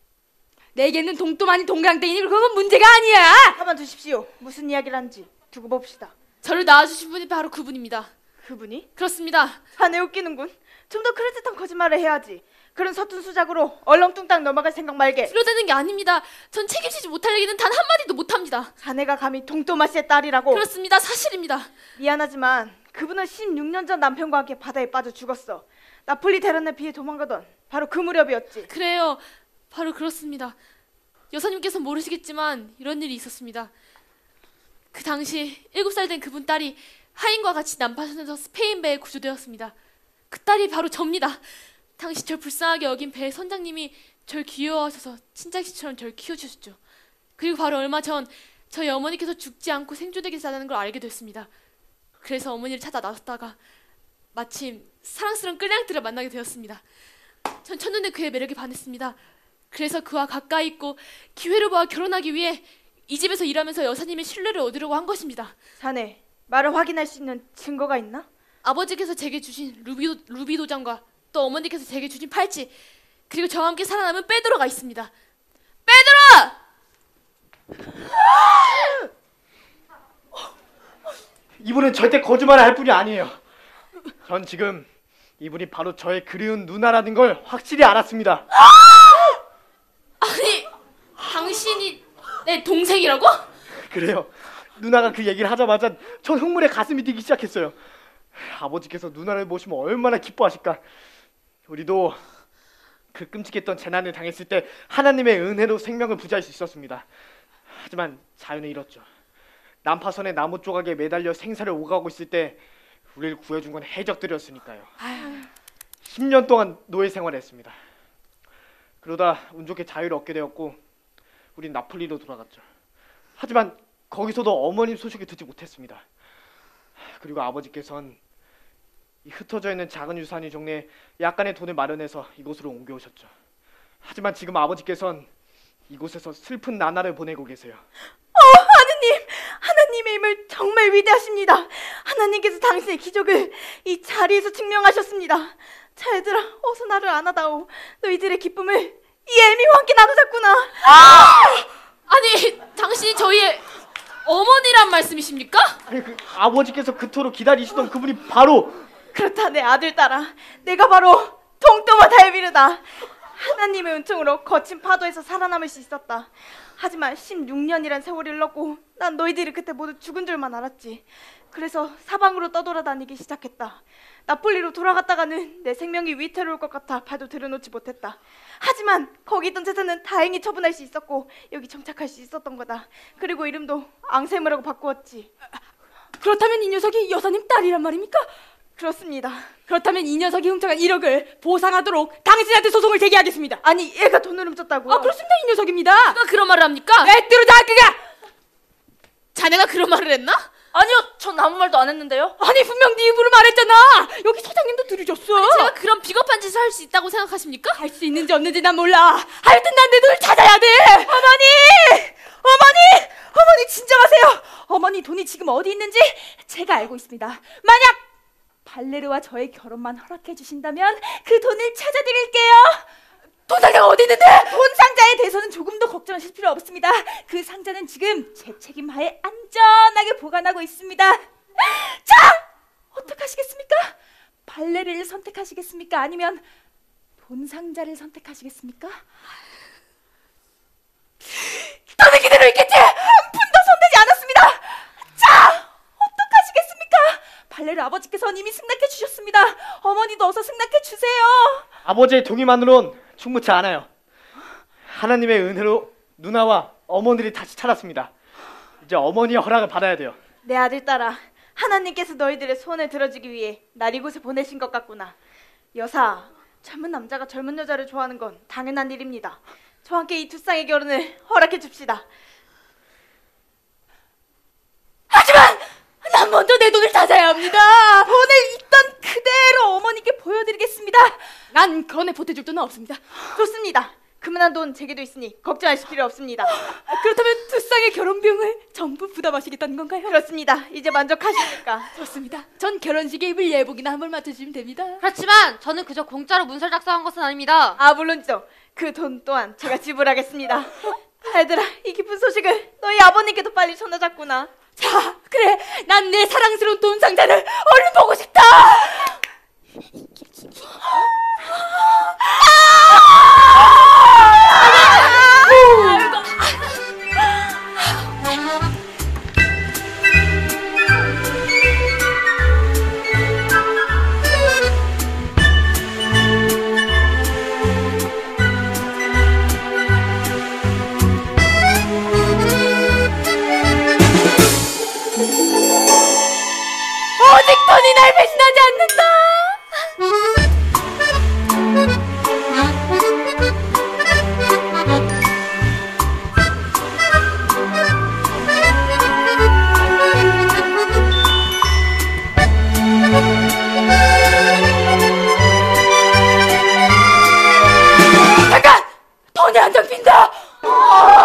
내게는 동또만이 동그랑땡이니 그건 문제가 아니야. 가만 두십시오. 무슨 이야기를 하는지 두고 봅시다. 저를 낳아주신 분이 바로 그분입니다. 그분이? 그렇습니다. 자네 웃기는군. 좀 더 그럴듯한 거짓말을 해야지. 그런 서툰 수작으로 얼렁뚱땅 넘어갈 생각 말게. 들어대는 게 아닙니다. 전 책임지지 못할 얘기는 단 한마디도 못합니다. 자네가 감히 동토마 씨의 딸이라고? 그렇습니다. 사실입니다. 미안하지만 그분은 십육 년 전 남편과 함께 바다에 빠져 죽었어. 나폴리 대란에 피해 도망가던 바로 그 무렵이었지. 그래요. 바로 그렇습니다. 여사님께서 모르시겠지만 이런 일이 있었습니다. 그 당시 일곱 살 된 그분 딸이 하인과 같이 난파선에서 스페인 배에 구조되었습니다. 그 딸이 바로 접니다. 당시 절 불쌍하게 여긴 배 선장님이 절 귀여워하셔서 친자식처럼 절 키워주셨죠. 그리고 바로 얼마 전 저희 어머니께서 죽지 않고 생존에 계시다는 걸 알게 됐습니다. 그래서 어머니를 찾아 나섰다가 마침 사랑스러운 끌량들을 만나게 되었습니다. 전 첫눈에 그의 매력에 반했습니다. 그래서 그와 가까이 있고 기회를 보아 결혼하기 위해 이 집에서 일하면서 여사님의 신뢰를 얻으려고 한 것입니다. 자네, 말을 확인할 수 있는 증거가 있나? 아버지께서 제게 주신 루비, 루비 도장과 또 어머니께서 제게 주신 팔찌, 그리고 저와 함께 살아남은 빼드로가 있습니다. 빼드로! 이분은 절대 거짓말을 할 분이 아니에요. 전 지금 이분이 바로 저의 그리운 누나라는 걸 확실히 알았습니다. 아니, 당신이 내 동생이라고? 그래요. 누나가 그 얘기를 하자마자 전 흥분에 가슴이 뛰기 시작했어요. 아버지께서 누나를 보시면 얼마나 기뻐하실까. 우리도 그 끔찍했던 재난을 당했을 때 하나님의 은혜로 생명을 부지할 수 있었습니다. 하지만 자연을 잃었죠. 난파선의 나무 조각에 매달려 생사를 오가고 있을 때 우리를 구해준 건 해적들이었으니까요. 십 년 동안 노예 생활을 했습니다. 그러다 운 좋게 자유를 얻게 되었고 우린 나폴리로 돌아갔죠. 하지만 거기서도 어머님 소식을 듣지 못했습니다. 그리고 아버지께서는 이 흩어져 있는 작은 유산이 종래에 약간의 돈을 마련해서 이곳으로 옮겨오셨죠. 하지만 지금 아버지께서는 이곳에서 슬픈 나날을 보내고 계세요. 어, 하느님! 하나님의 힘을 정말 위대하십니다. 하나님께서 당신의 기적을 이 자리에서 증명하셨습니다. 자, 얘들아, 어서 나를 안아다오. 너희들의 기쁨을 이 애미와 함께 나누자꾸나. 아! 아니, 당신이 저희의 어머니란 말씀이십니까? 아니, 그 아버지께서 그토록 기다리시던 그분이 바로 그렇다, 내 아들 딸아. 내가 바로 동토마 다이비르다. 하나님의 은총으로 거친 파도에서 살아남을 수 있었다. 하지만 십육 년이란 세월이 흘렀고 난 너희들이 그때 모두 죽은 줄만 알았지. 그래서 사방으로 떠돌아다니기 시작했다. 나폴리로 돌아갔다가는 내 생명이 위태로울 것 같아 발도 들여놓지 못했다. 하지만 거기 있던 재산은 다행히 처분할 수 있었고 여기 정착할 수 있었던 거다. 그리고 이름도 앙세무라고 바꾸었지. 그렇다면 이 녀석이 여사님 딸이란 말입니까? 그렇습니다. 그렇다면 이 녀석이 훔쳐간 일억을 보상하도록 당신한테 소송을 제기하겠습니다. 아니, 얘가 돈을 훔쳤다고요? 아, 그렇습니다. 이 녀석입니다. 누가 그런 말을 합니까? 꿰뚫어다 그가! 자네가 그런 말을 했나? 아니요, 전 아무 말도 안 했는데요. 아니, 분명 네 입으로 말했잖아. 여기 사장님도 들으셨어. 제가 그런 비겁한 짓을 할 수 있다고 생각하십니까? 할 수 있는지 없는지 난 몰라. 하여튼 난 내 돈을 찾아야 돼. 어머니! 어머니! 어머니 진정하세요. 어머니 돈이 지금 어디 있는지 제가 알고 있습니다. 만약 발레르와 저의 결혼만 허락해 주신다면 그 돈을 찾아드릴게요. 돈 상자가 어디 있는데? 돈 상자에 대해서는 조금도 걱정하실 필요 없습니다. 그 상자는 지금 제 책임 하에 안전하게 보관하고 있습니다. 자! 어떡하시겠습니까? 발레르를 선택하시겠습니까? 아니면 돈 상자를 선택하시겠습니까? 돈은 그대로 있겠지? 한 푼도 손대지 않았습니다. 자! 어떡하시겠습니까? 발레르 아버지께서는 이미 승낙해 주셨습니다. 어머니도 어서 승낙해 주세요. 아버지의 동의만으론 충분치 않아요. 하나님의 은혜로 누나와 어머니를 다시 찾았습니다. 이제 어머니의 허락을 받아야 돼요. 내 아들 딸아, 하나님께서 너희들의 소원을 들어주기 위해 날 이곳에 보내신 것 같구나. 여사, 젊은 남자가 젊은 여자를 좋아하는 건 당연한 일입니다. 저와 함께 이 두 쌍의 결혼을 허락해 줍시다. 하지만 난 먼저 내 돈을 찾아야 합니다. 돈을 있던 그대로 어머니께 보여드리겠습니다. 난 건에 보태줄 돈은 없습니다. 좋습니다. 그만한 돈 제게도 있으니 걱정하실 필요 없습니다. 아, 그렇다면 두 쌍의 결혼 비용을 전부 부담하시겠다는 건가요? 그렇습니다. 이제 만족하십니까? 좋습니다. 전 결혼식에 입을 예복이나 한 벌 맞춰주시면 됩니다. 그렇지만 저는 그저 공짜로 문서 작성한 것은 아닙니다. 아, 물론이죠. 그 돈 또한 제가 지불하겠습니다. 얘들아, 이 기쁜 소식을 너희 아버님께도 빨리 전하자꾸나. 자, 그래. 난 내 사랑스러운 돈 상자를 얼른 보고 싶다. 오직 돈이 날 배신하지 않는다. 잠깐! 돈이 한 장 빈다.